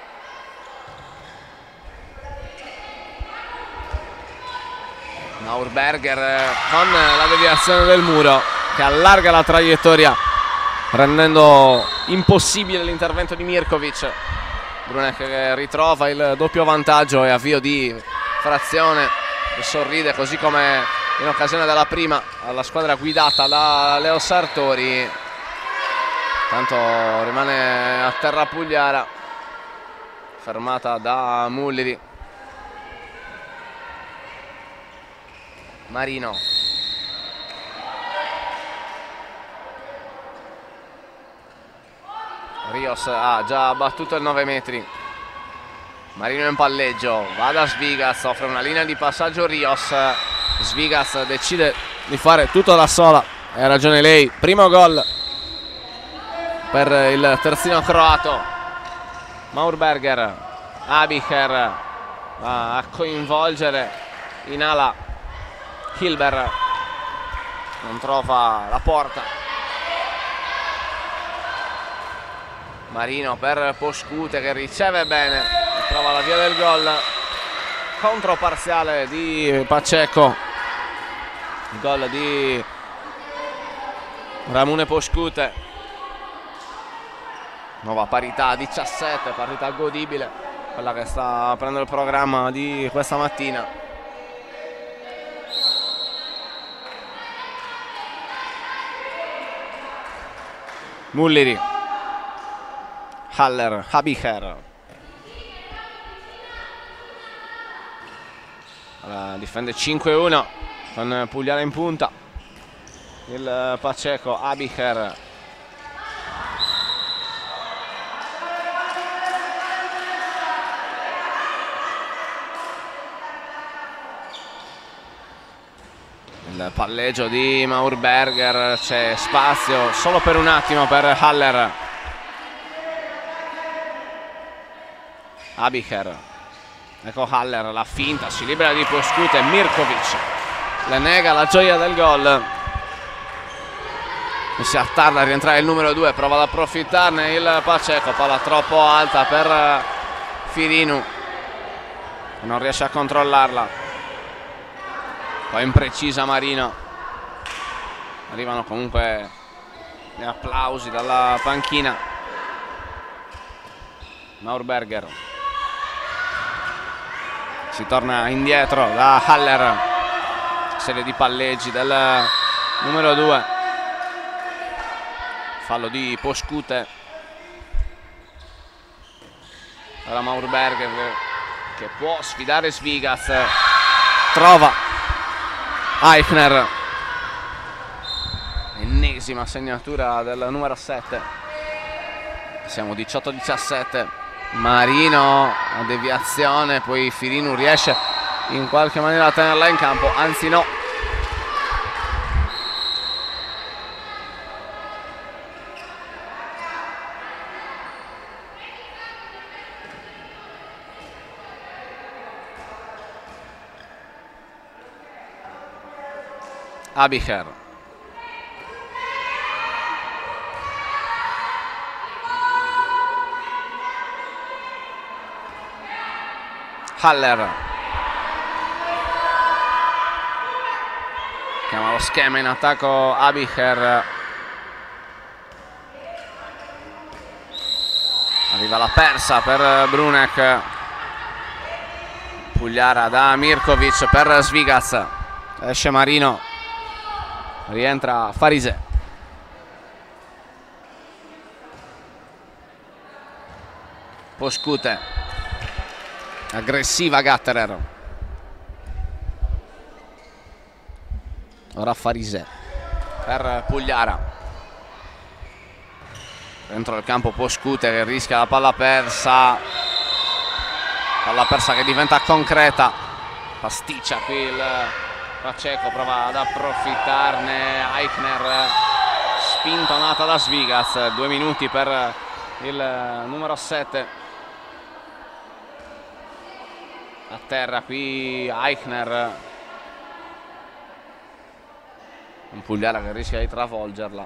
Speaker 1: Maurberger con la deviazione del muro che allarga la traiettoria rendendo impossibile l'intervento di Mirkovic. Brunek che ritrova il doppio vantaggio e avvio di frazione, che sorride così come in occasione della prima alla squadra guidata da Leo Sartori. Tanto rimane a terra Pugliara, fermata da Mulliri. Marino. Rios ha già battuto il nove metri. Marino in palleggio, va da Svigas, offre una linea di passaggio Rios. Svigas decide di fare tutto da sola, hai ragione lei. Primo gol per il terzino croato. Maurberger, Abicher va a coinvolgere in ala Hilber, non trova la porta. Marino per Poskute che riceve bene, trova la via del gol. Controparziale di Pacheco, il gol di Ramune Poskute. Nuova parità a diciassette, partita godibile, quella che sta aprendo il programma di questa mattina. Mulliri, Haller, Abicher. Allora, difende cinque uno con Pugliara in punta. Il Pacheco, Abicher. Il palleggio di Maurberger, c'è spazio solo per un attimo per Haller. Abicher, ecco Haller, la finta, si libera di Poskute, Mirkovic le nega la gioia del gol. Si attarda a rientrare il numero due, prova ad approfittarne il Pacheco, palla troppo alta per Firinu, non riesce a controllarla. Poi imprecisa Marino. Arrivano comunque gli applausi dalla panchina. Maurberger. Si torna indietro da Haller. Serie di palleggi del numero due. Fallo di Poskute. Ora Maurberger che può sfidare Svigas. Trova Eichner, ennesima segnatura del numero sette. Siamo diciotto a diciassette. Marino a deviazione, poi Firinu riesce in qualche maniera a tenerla in campo, anzi no. Abicher. Haller. Chiama lo schema in attacco Abicher. Arriva la persa per Brunek. Pugliara da Mirkovic per Svigas. Esce Marino. Rientra Farise. Poskute. Aggressiva Gatterer. Ora Farise per Pugliara. Dentro il campo Poskute che rischia la palla persa. Palla persa che diventa concreta. Pasticcia qui il Pacheco, prova ad approfittarne Eichner, spintonata da Svigas. Due minuti per il numero sette. A terra qui Eichner. Un Pugliara che rischia di travolgerla.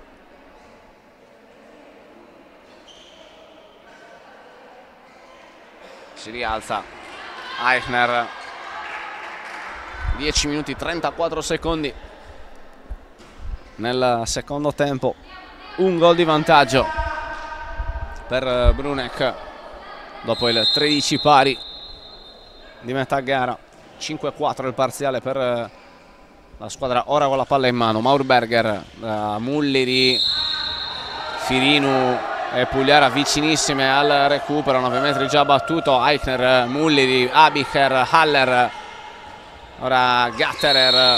Speaker 1: Si rialza Eichner. dieci minuti trentaquattro secondi nel secondo tempo. Un gol di vantaggio per Brunek dopo il tredici pari di metà gara. cinque a quattro il parziale per la squadra ora con la palla in mano. Maurberger, uh, Mulleri, Firinu e Pugliara vicinissime al recupero, nove metri già battuto. Eichner, Mulleri, Abicher, Haller, ora Gatterer,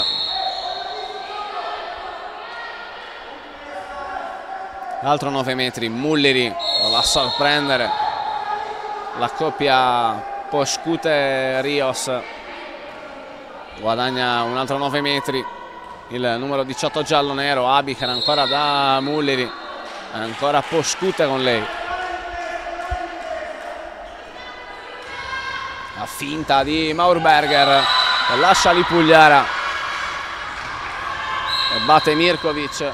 Speaker 1: altro nove metri. Mulleri va a sorprendere la coppia Poschute-Rios, guadagna un altro nove metri il numero diciotto giallo-nero. Abicher ancora da Mulleri, ancora Poschute con lei, la finta di Maurberger, lascia lì Pugliara e batte Mirkovic.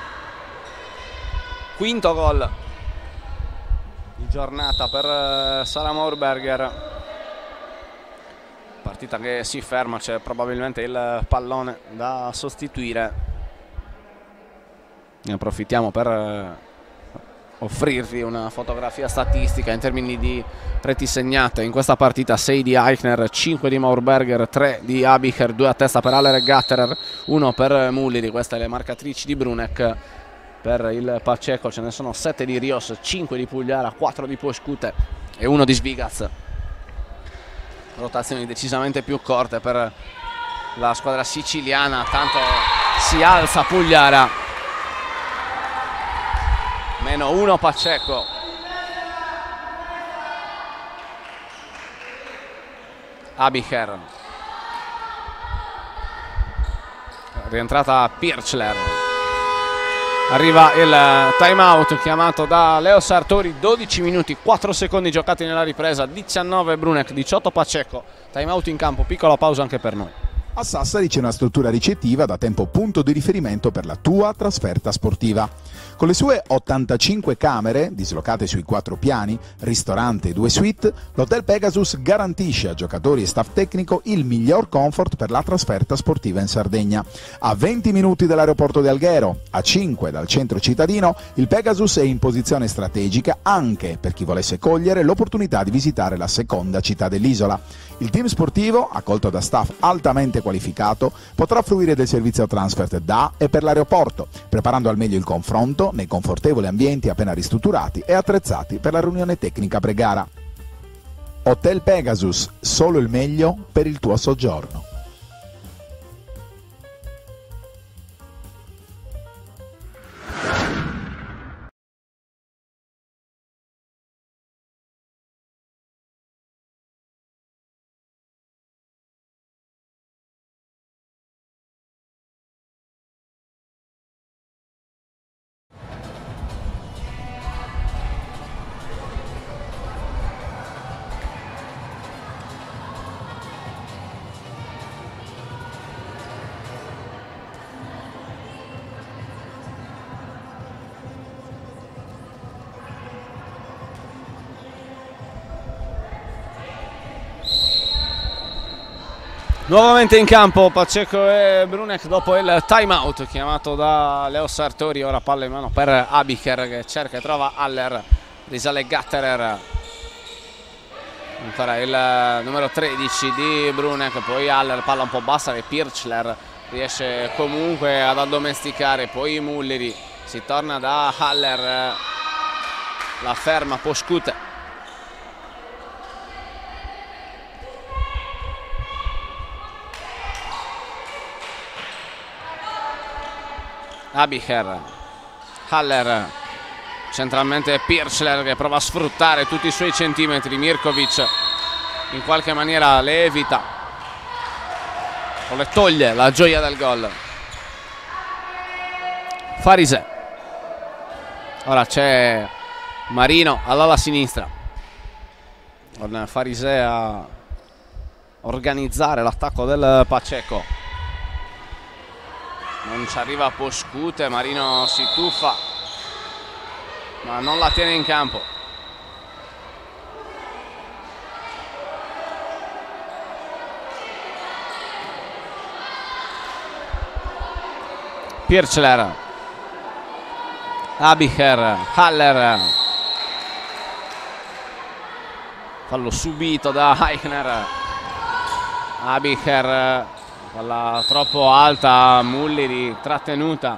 Speaker 1: Quinto gol di giornata per Sara Maurberger, partita che si ferma, c'è probabilmente il pallone da sostituire. Ne approfittiamo per offrirvi una fotografia statistica in termini di reti segnate in questa partita: sei di Eichner, cinque di Maurberger, tre di Abicher, due a testa per Haller e Gatterer, uno per Mulleri. Queste le marcatrici di Brunek. Per il Pacheco ce ne sono sette di Rios, cinque di Pugliara, quattro di Poschute e uno di Svigaz. Rotazioni decisamente più corte per la squadra siciliana, tanto si alza Pugliara. Meno uno Pacheco. Abicher, rientrata Pirchler. Arriva il time out chiamato da Leo Sartori, dodici minuti quattro secondi giocati nella ripresa, diciannove Brunek, diciotto Pacheco. Time out in campo, piccola pausa anche per noi.
Speaker 5: A Sassari c'è una struttura ricettiva da tempo punto di riferimento per la tua trasferta sportiva. Con le sue ottantacinque camere, dislocate sui quattro piani, ristorante e due suite, l'Hotel Pegasus garantisce a giocatori e staff tecnico il miglior comfort per la trasferta sportiva in Sardegna. A venti minuti dall'aeroporto di Alghero, a cinque dal centro cittadino, il Pegasus è in posizione strategica anche per chi volesse cogliere l'opportunità di visitare la seconda città dell'isola. Il team sportivo, accolto da staff altamente qualificato, potrà fruire del servizio transfer da e per l'aeroporto, preparando al meglio il confronto nei confortevoli ambienti appena ristrutturati e attrezzati per la riunione tecnica pre-gara. Hotel Pegasus, solo il meglio per il tuo soggiorno.
Speaker 1: Nuovamente in campo Pacheco e Brunek dopo il time out chiamato da Leo Sartori. Ora palla in mano per Abicher che cerca e trova Haller, risale Gatterer, ancora il numero tredici di Brunek, poi Haller, palla un po' bassa e Pirchler riesce comunque ad addomesticare, poi Mulleri, si torna da Haller, la ferma Poschute. Abicher, Haller, centralmente Pirchler che prova a sfruttare tutti i suoi centimetri. Mirkovic in qualche maniera le evita o le toglie la gioia del gol. Farise, ora c'è Marino all'ala sinistra con Farise a organizzare l'attacco del Pacheco. Non ci arriva Poschute, Marino si tuffa ma non la tiene in campo. Pirchler, Abicher, Haller, fallo subito da Eichner. Abicher palla troppo alta, Mulliri trattenuta.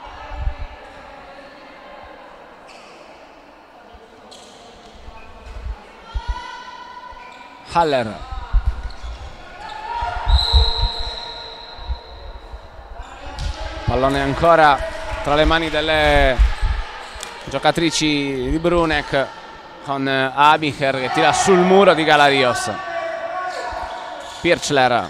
Speaker 1: Haller, pallone ancora tra le mani delle giocatrici di Brunek, con Abicher che tira sul muro di Galarios. Pirchler,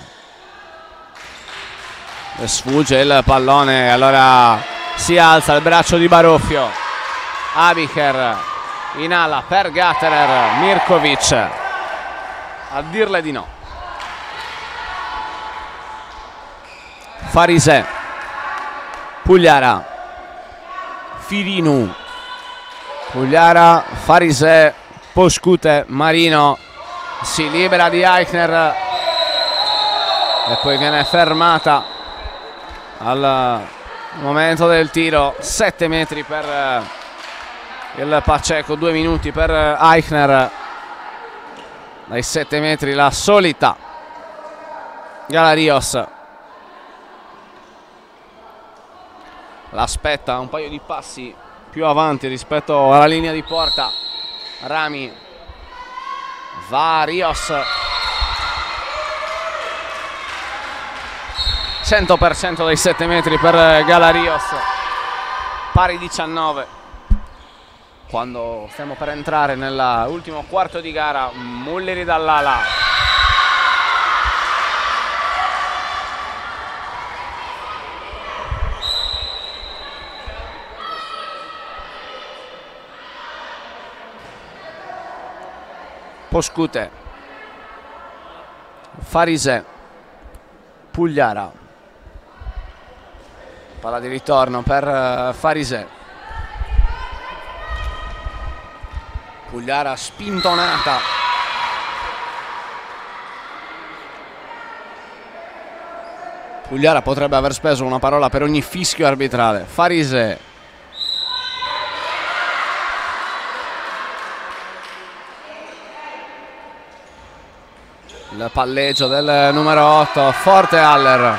Speaker 1: le sfugge il pallone, allora si alza il braccio di Baroffio. Abicher in ala per Gatterer, Mirkovic a dirle di no. Farisè, Pugliara, Firinu, Pugliara, Farisè, Poscute, Marino si libera di Eichner e poi viene fermata al momento del tiro. Sette metri per il Pacheco, due minuti per Eichner. Dai sette metri la solita Galarios l'aspetta un paio di passi più avanti rispetto alla linea di porta. Rami, va Rios, cento per cento dei sette metri per Galarios, pari diciannove. Quando stiamo per entrare nell'ultimo quarto di gara, Mulliri dall'ala. Poscute, Farisè, Pugliara, palla di ritorno per Farisè. Pugliara spintonata. Pugliara potrebbe aver speso una parola per ogni fischio arbitrale. Farisè. Il palleggio del numero otto, forte Haller.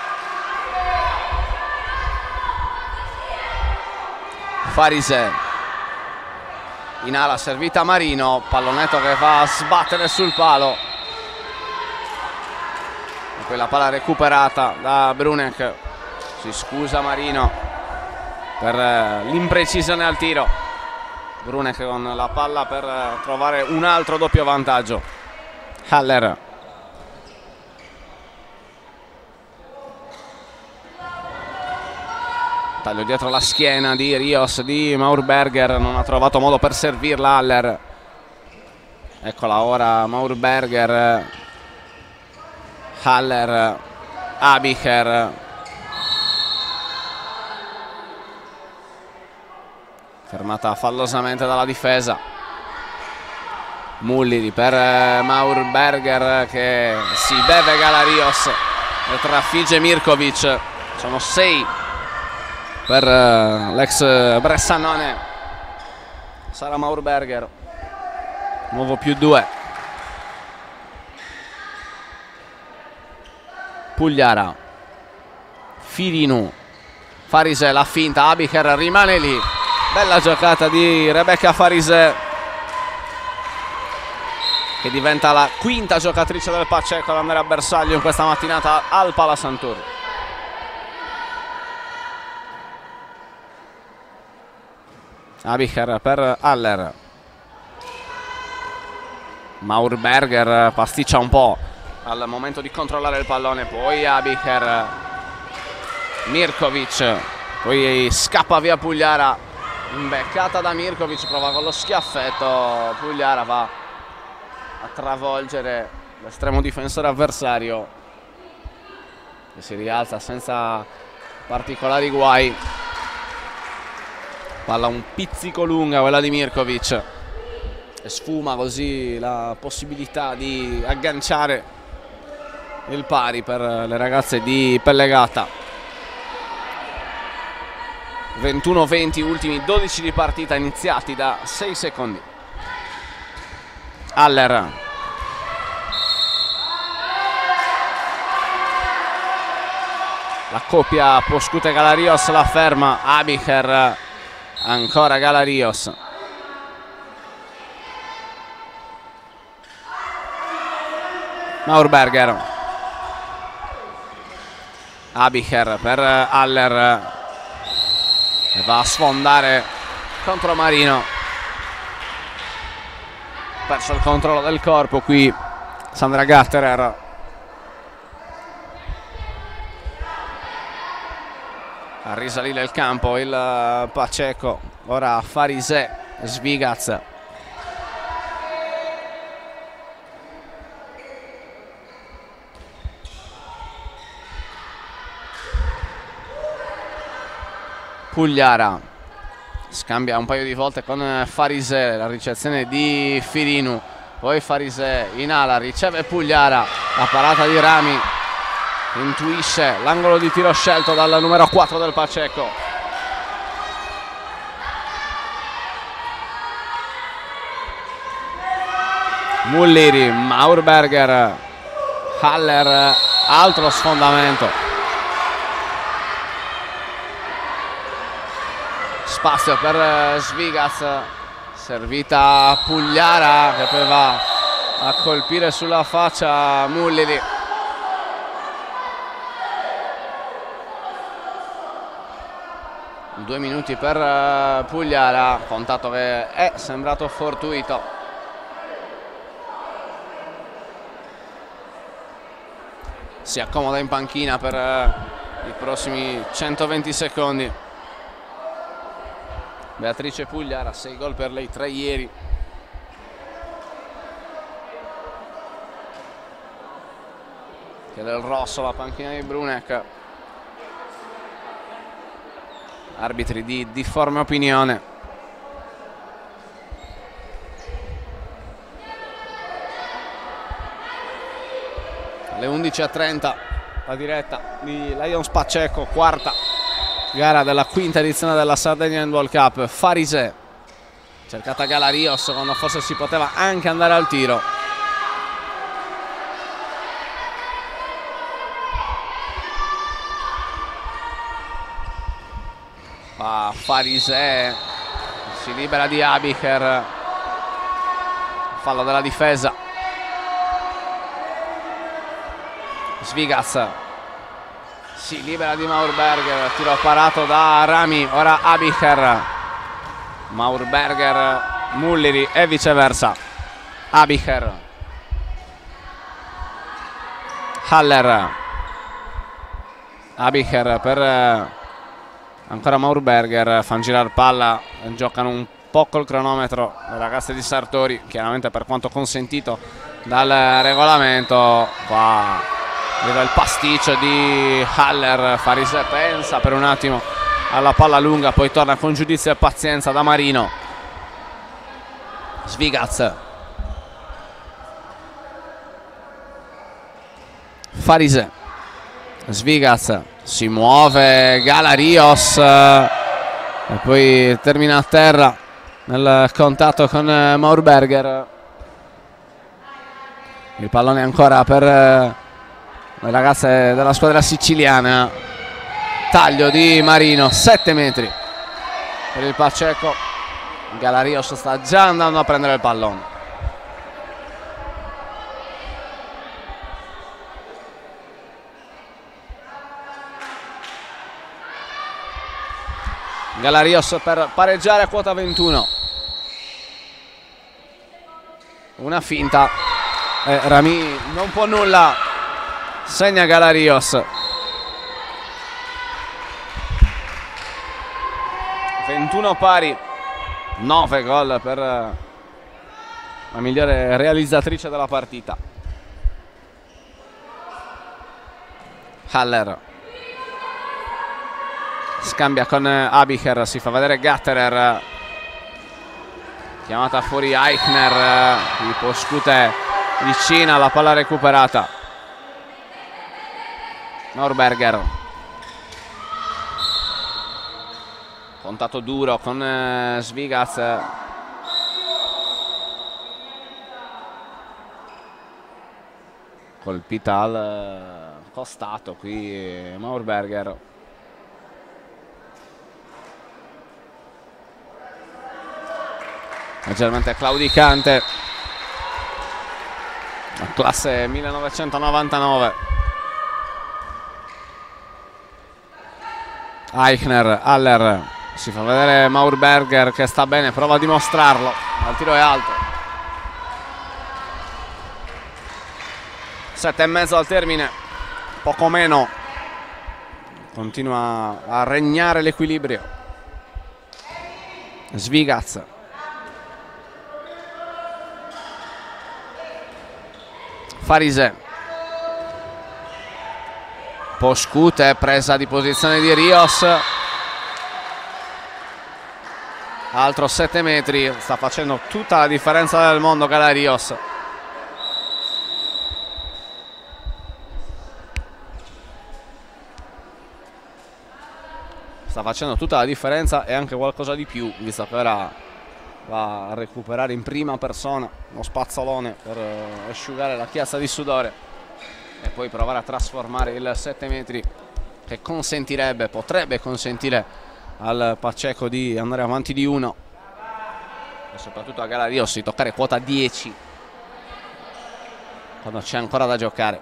Speaker 1: Farisè. In ala servita Marino, pallonetto che va a sbattere sul palo. E poi la palla recuperata da Brunek. Si scusa Marino per l'imprecisione al tiro. Brunek con la palla per trovare un altro doppio vantaggio. Haller. Taglio dietro la schiena di Rios, di Maurberger, non ha trovato modo per servirla Haller. Eccola ora Maurberger, Haller, Abicher. Fermata fallosamente dalla difesa. Mulliri per Maurberger che si beve Galarios e trafigge Mirkovic. Sono sei per uh, l'ex Bressanone. Sarà Maurberger, nuovo più due. Pugliara, Firinu, Farisè, la finta, Abicher rimane lì. Bella giocata di Rebecca Farisè, che diventa la quinta giocatrice del Pacheco ad andare a bersaglio in questa mattinata al Palasantur. Abicher per Haller. Maurberger pasticcia un po' al momento di controllare il pallone, poi Abicher, Mirkovic, poi scappa via Pugliara, imbeccata da Mirkovic, prova con lo schiaffetto, Pugliara va a travolgere l'estremo difensore avversario che si rialza senza particolari guai. Palla un pizzico lunga quella di Mirkovic e sfuma così la possibilità di agganciare il pari per le ragazze di Pellegata. ventuno venti, ultimi dodici di partita iniziati da sei secondi. Haller. la coppia Poskute-Galarios la ferma, Abicher, ancora Galarios. Maurberger, Abicher per Haller, e va a sfondare contro Marino. Perso il controllo del corpo qui Sandra Gatterer. A risalire il campo il Pacheco, ora Farisè, Svigaz. Pugliara scambia un paio di volte con Farisè, la ricezione di Firinu, poi Farisè in ala, riceve Pugliara, la parata di Rami, intuisce l'angolo di tiro scelto dal numero quattro del Pacheco. Mulliri, Maurberger, Haller, altro sfondamento. Spazio per Svigaz, servita a Pugliara che poi va a colpire sulla faccia Mulliri. Due minuti per Pugliara, contatto che è sembrato fortuito. Si accomoda in panchina per i prossimi centoventi secondi. Beatrice Pugliara, sei gol per lei, tre ieri. Chiede il rosso la panchina di Brunek. Arbitri di difforme opinione. Alle undici e trenta la diretta di Lions Pacheco, quarta gara della quinta edizione della Sardegna Handball Cup. Farisè, cercata Galarios quando forse si poteva anche andare al tiro. Ah, Farisè si libera di Abicher, fallo della difesa. Svigaz si libera di Maurberger, tiro parato da Rami, ora Abicher, Maurberger, Mulliri e viceversa. Abicher, Haller, Abicher per ancora Maurberger, fanno girare palla, giocano un po' col cronometro le ragazze di Sartori, chiaramente per quanto consentito dal regolamento. Qua arriva il pasticcio di Haller, Farisè pensa per un attimo alla palla lunga, poi torna con giudizio e pazienza da Marino. Svigaz, Farisè, Svigaz, si muove Galarios e poi termina a terra nel contatto con Maurberger. Il pallone ancora per le ragazze della squadra siciliana. Taglio di Marino, sette metri per il Pacheco. Galarios sta già andando a prendere il pallone. Galarios per pareggiare a quota ventuno. Una finta e Rami non può nulla, segna Galarios. ventuno pari, nove gol per la migliore realizzatrice della partita. Haller scambia con Abicher, si fa vedere Gatterer, chiamata fuori Eichner, il Poskute vicina, la palla recuperata. Maurberger, contatto duro con Svigaz, colpita al costato qui Maurberger. Leggermente claudicante la classe millenovecentonovantanove. Eichner, Haller, si fa vedere Maurberger che sta bene, prova a dimostrarlo, ma il tiro è alto. Sette e mezzo al termine, poco meno, continua a regnare l'equilibrio. Svigaz, Farise, Poschute, presa di posizione di Rios, altro sette metri, sta facendo tutta la differenza del mondo Galarios. Sta facendo tutta la differenza e anche qualcosa di più, visto che ora va a recuperare in prima persona uno spazzolone per asciugare la chiazza di sudore e poi provare a trasformare il sette metri che consentirebbe, potrebbe consentire al Pacheco di andare avanti di uno e soprattutto a Galarios di toccare quota dieci quando c'è ancora da giocare.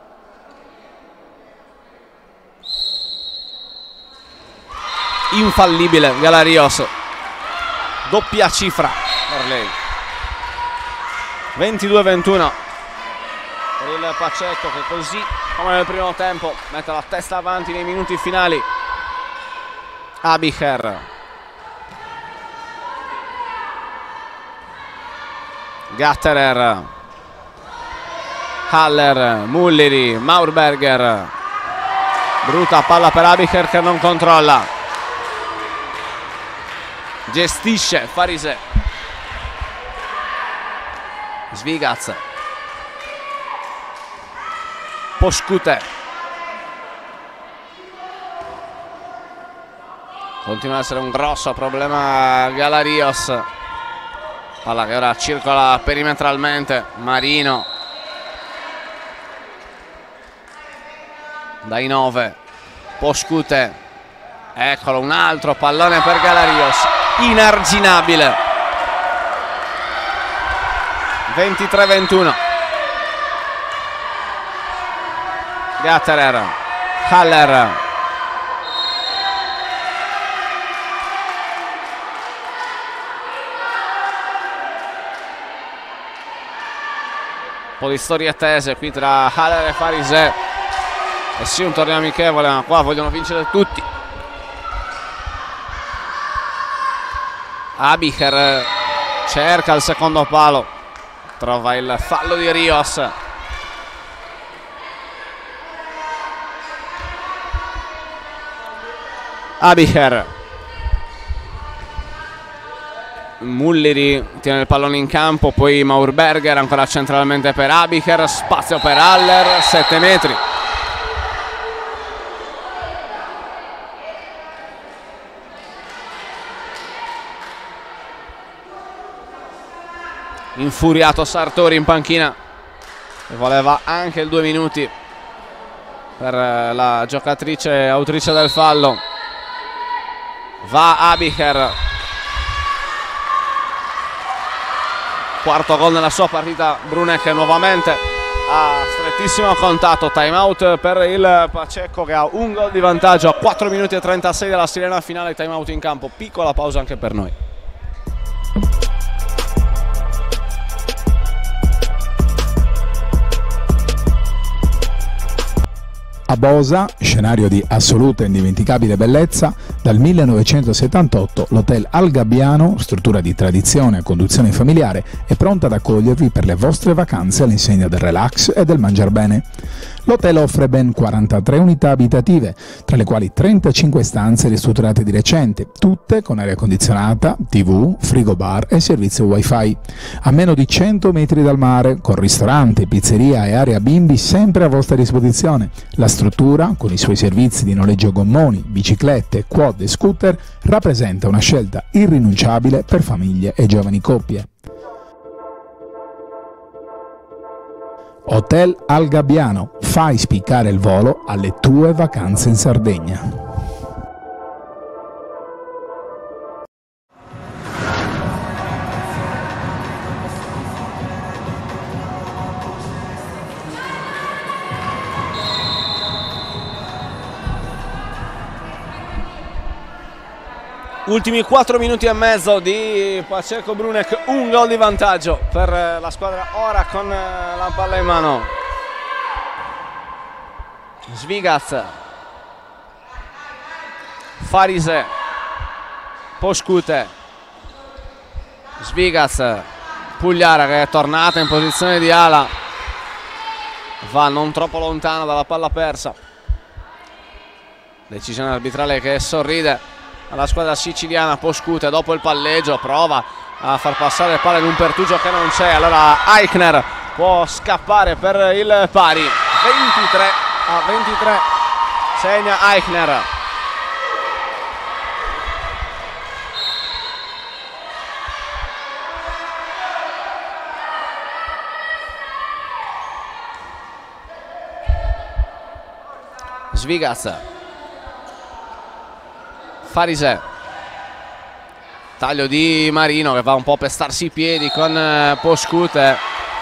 Speaker 1: Infallibile Galarios, doppia cifra per lei, ventidue ventuno per il Pacheco, che così come nel primo tempo mette la testa avanti nei minuti finali. Abicher, Gatterer, Haller, Mulleri, Maurberger, brutta palla per Abicher che non controlla, gestisce Farise, Svigaz, Poschute, continua ad essere un grosso problema Galarios, palla che ora circola perimetralmente, Marino dai nove, Poschute, eccolo un altro pallone per Galarios, inarginabile, ventitré ventuno. Gatterer, Haller, un po' di storie attese qui tra Haller e Farise, e sì un torneo amichevole ma qua vogliono vincere tutti. Abicher cerca il secondo palo, trova il fallo di Rios. Abicher, Mulleri tiene il pallone in campo, poi Maurberger ancora centralmente per Abicher, spazio per Haller, sette metri. Infuriato Sartori in panchina e voleva anche il due minuti per la giocatrice autrice del fallo. Va Abicher, quarto gol nella sua partita. Bruneck nuovamente a strettissimo contatto. Time out per il Pacheco che ha un gol di vantaggio a quattro minuti e trentasei della sirena finale. Time out in campo, piccola pausa anche per noi.
Speaker 4: A Bosa, scenario di assoluta e indimenticabile bellezza, dal millenovecentosettantotto l'Hotel Al Gabbiano, struttura di tradizione e conduzione familiare, è pronta ad accogliervi per le vostre vacanze all'insegna del relax e del mangiar bene. L'hotel offre ben quarantatré unità abitative, tra le quali trentacinque stanze ristrutturate di recente, tutte con aria condizionata, tivù, frigo bar e servizio wifi. A meno di cento metri dal mare, con ristorante, pizzeria e area bimbi sempre a vostra disposizione. La struttura, con i suoi servizi di noleggio gommoni, biciclette, quad e scooter, rappresenta una scelta irrinunciabile per famiglie e giovani coppie. Hotel Al Gabbiano, fai spiccare il volo alle tue vacanze in Sardegna.
Speaker 1: Ultimi quattro minuti e mezzo di Pacheco Brunek, un gol di vantaggio per la squadra ora con la palla in mano. Svigaz, Farise, Poskute, Svigaz, Pugliara che è tornata in posizione di ala, va non troppo lontano dalla palla persa. Decisione arbitrale che sorride alla squadra siciliana. Poskute dopo il palleggio prova a far passare il palla in un pertugio che non c'è, allora Eichner può scappare per il pari. Ventitré a ventitré segna Eichner. Svigaz, Farise, taglio di Marino che va un po' a pestarsi i piedi con eh, Poskute.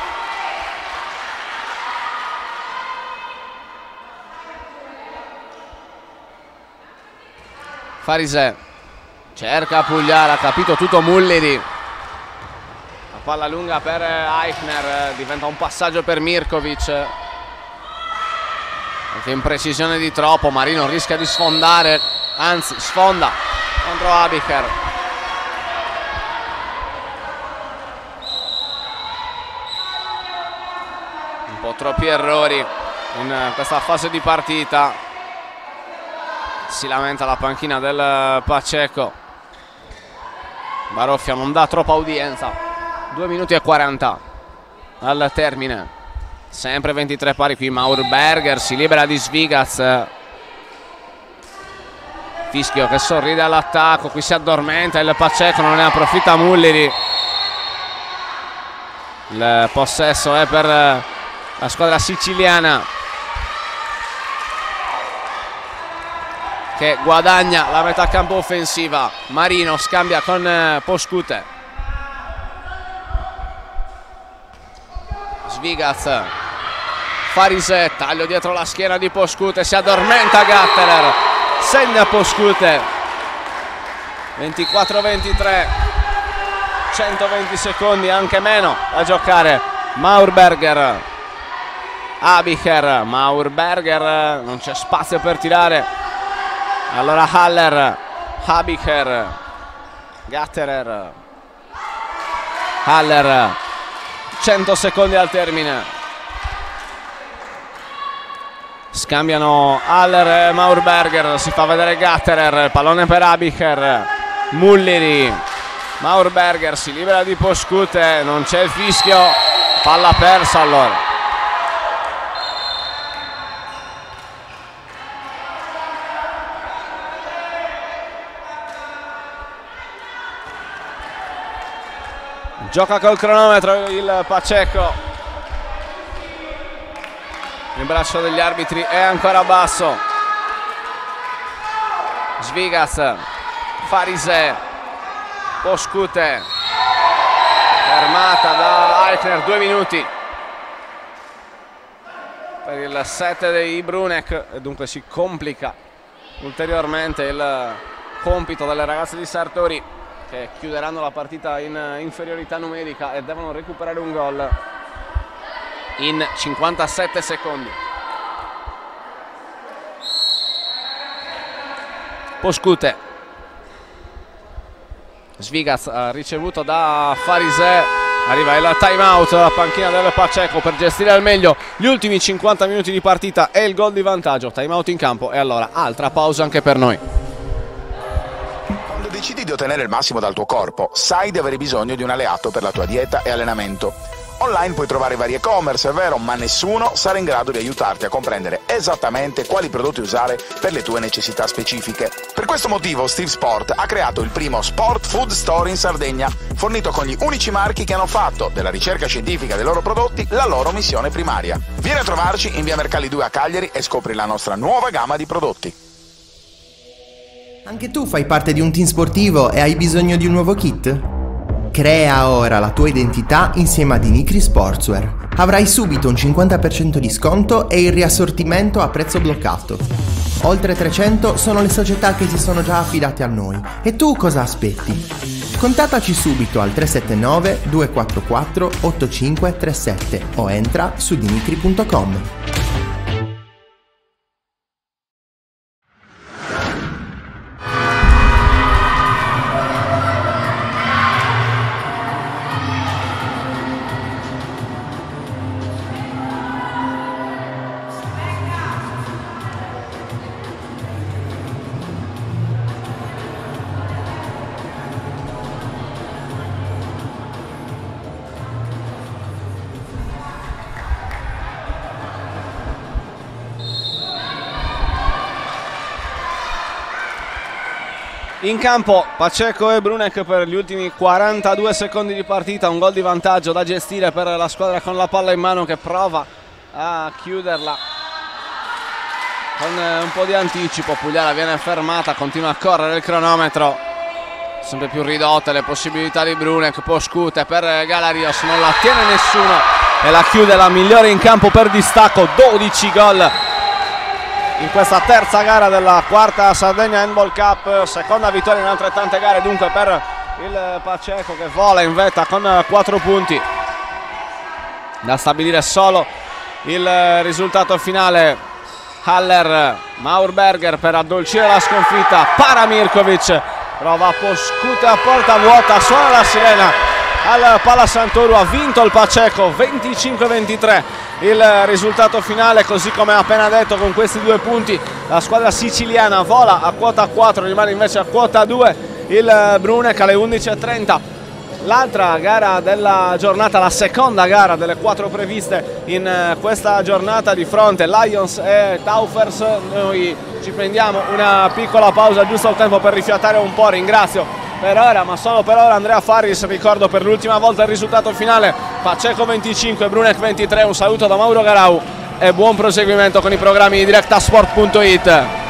Speaker 1: Farise cerca Pugliara, ha capito tutto Mulleri. La palla lunga per Eichner, diventa un passaggio per Mirkovic. Anche imprecisione di troppo, Marino rischia di sfondare, anzi sfonda contro Abicher. Un po' troppi errori in questa fase di partita. Si lamenta la panchina del Pacheco. Baroffia non dà troppa udienza. due minuti e quaranta al termine. Sempre ventitré pari qui. Maurberger si libera di Svigaz. Fischio che sorride all'attacco, qui si addormenta il Pacheco, non ne approfitta Mulleri. Il possesso è per la squadra siciliana che guadagna la metà campo offensiva. Marino scambia con Poskute. Svigaz, Farise, taglio dietro la schiena di Poskute, si addormenta Gatterer, segna Poskute. Ventiquattro ventitré, centoventi secondi, anche meno a giocare. Maurberger, Abicher, Maurberger, non c'è spazio per tirare, allora Haller, Abicher, Gatterer, Haller, cento secondi al termine. Scambiano Haller e Maurberger, si fa vedere Gatterer, pallone per Abicher, Mulleri, Maurberger si libera di Poskute, non c'è il fischio, palla persa allora. Gioca col cronometro il Pacheco. Il braccio degli arbitri è ancora basso. Svigaz, Farise, Poskute, fermata da Eichner, due minuti per il set dei Brunek e dunque si complica ulteriormente il compito delle ragazze di Sartori, che chiuderanno la partita in inferiorità numerica e devono recuperare un gol in cinquantasette secondi. Poskute, Svigaz ha ricevuto da Farise, arriva il time out dalla panchina del Pacheco per gestire al meglio gli ultimi cinquanta minuti di partita e il gol di vantaggio. Time out in campo e allora altra pausa anche per noi.
Speaker 3: Quando decidi di ottenere il massimo dal tuo corpo, sai di avere bisogno di un alleato per la tua dieta e allenamento. Online puoi trovare vari e-commerce, è vero, ma nessuno sarà in grado di aiutarti a comprendere esattamente quali prodotti usare per le tue necessità specifiche. Per questo motivo Steve Sport ha creato il primo Sport Food Store in Sardegna, fornito con gli unici marchi che hanno fatto della ricerca scientifica dei loro prodotti la loro missione primaria. Vieni a trovarci in via Mercalli due a Cagliari e scopri la nostra nuova gamma di prodotti.
Speaker 2: Anche tu fai parte di un team sportivo e hai bisogno di un nuovo kit? Crea ora la tua identità insieme ad Inicri Sportswear. Avrai subito un cinquanta per cento di sconto e il riassortimento a prezzo bloccato. Oltre trecento sono le società che si sono già affidate a noi. E tu cosa aspetti? Contattaci subito al tre sette nove due quattro quattro otto cinque tre sette o entra su dinicri punto com.
Speaker 1: In campo Pacheco e Brunek per gli ultimi quarantadue secondi di partita, un gol di vantaggio da gestire per la squadra con la palla in mano che prova a chiuderla con un po' di anticipo. Pugliala viene fermata, continua a correre il cronometro, sempre più ridotte le possibilità di Brunek, può scute per Galarios, non la tiene nessuno e la chiude la migliore in campo per distacco, dodici gol in questa terza gara della quarta Sardegna Handball Cup, seconda vittoria in altrettante gare dunque per il Pacheco che vola in vetta con quattro punti. Da stabilire solo il risultato finale. Haller, Maurberger per addolcire la sconfitta, para Mirkovic, prova Poscute a porta vuota, suona la sirena al Palasantoru, ha vinto il Pacheco venticinque a ventitré. Il risultato finale, così come appena detto, con questi due punti la squadra siciliana vola a quota quattro, rimane invece a quota due il Brunek alle undici e trenta. L'altra gara della giornata, la seconda gara delle quattro previste in questa giornata, di fronte Lions e Taufers. Noi ci prendiamo una piccola pausa, giusto il tempo per rifiatare un po'. Ringrazio per ora, ma solo per ora, Andrea Farris. Ricordo per l'ultima volta il risultato finale: Pacheco venticinque, Brunek ventitré. Un saluto da Mauro Garau e buon proseguimento con i programmi di Directasport punto it.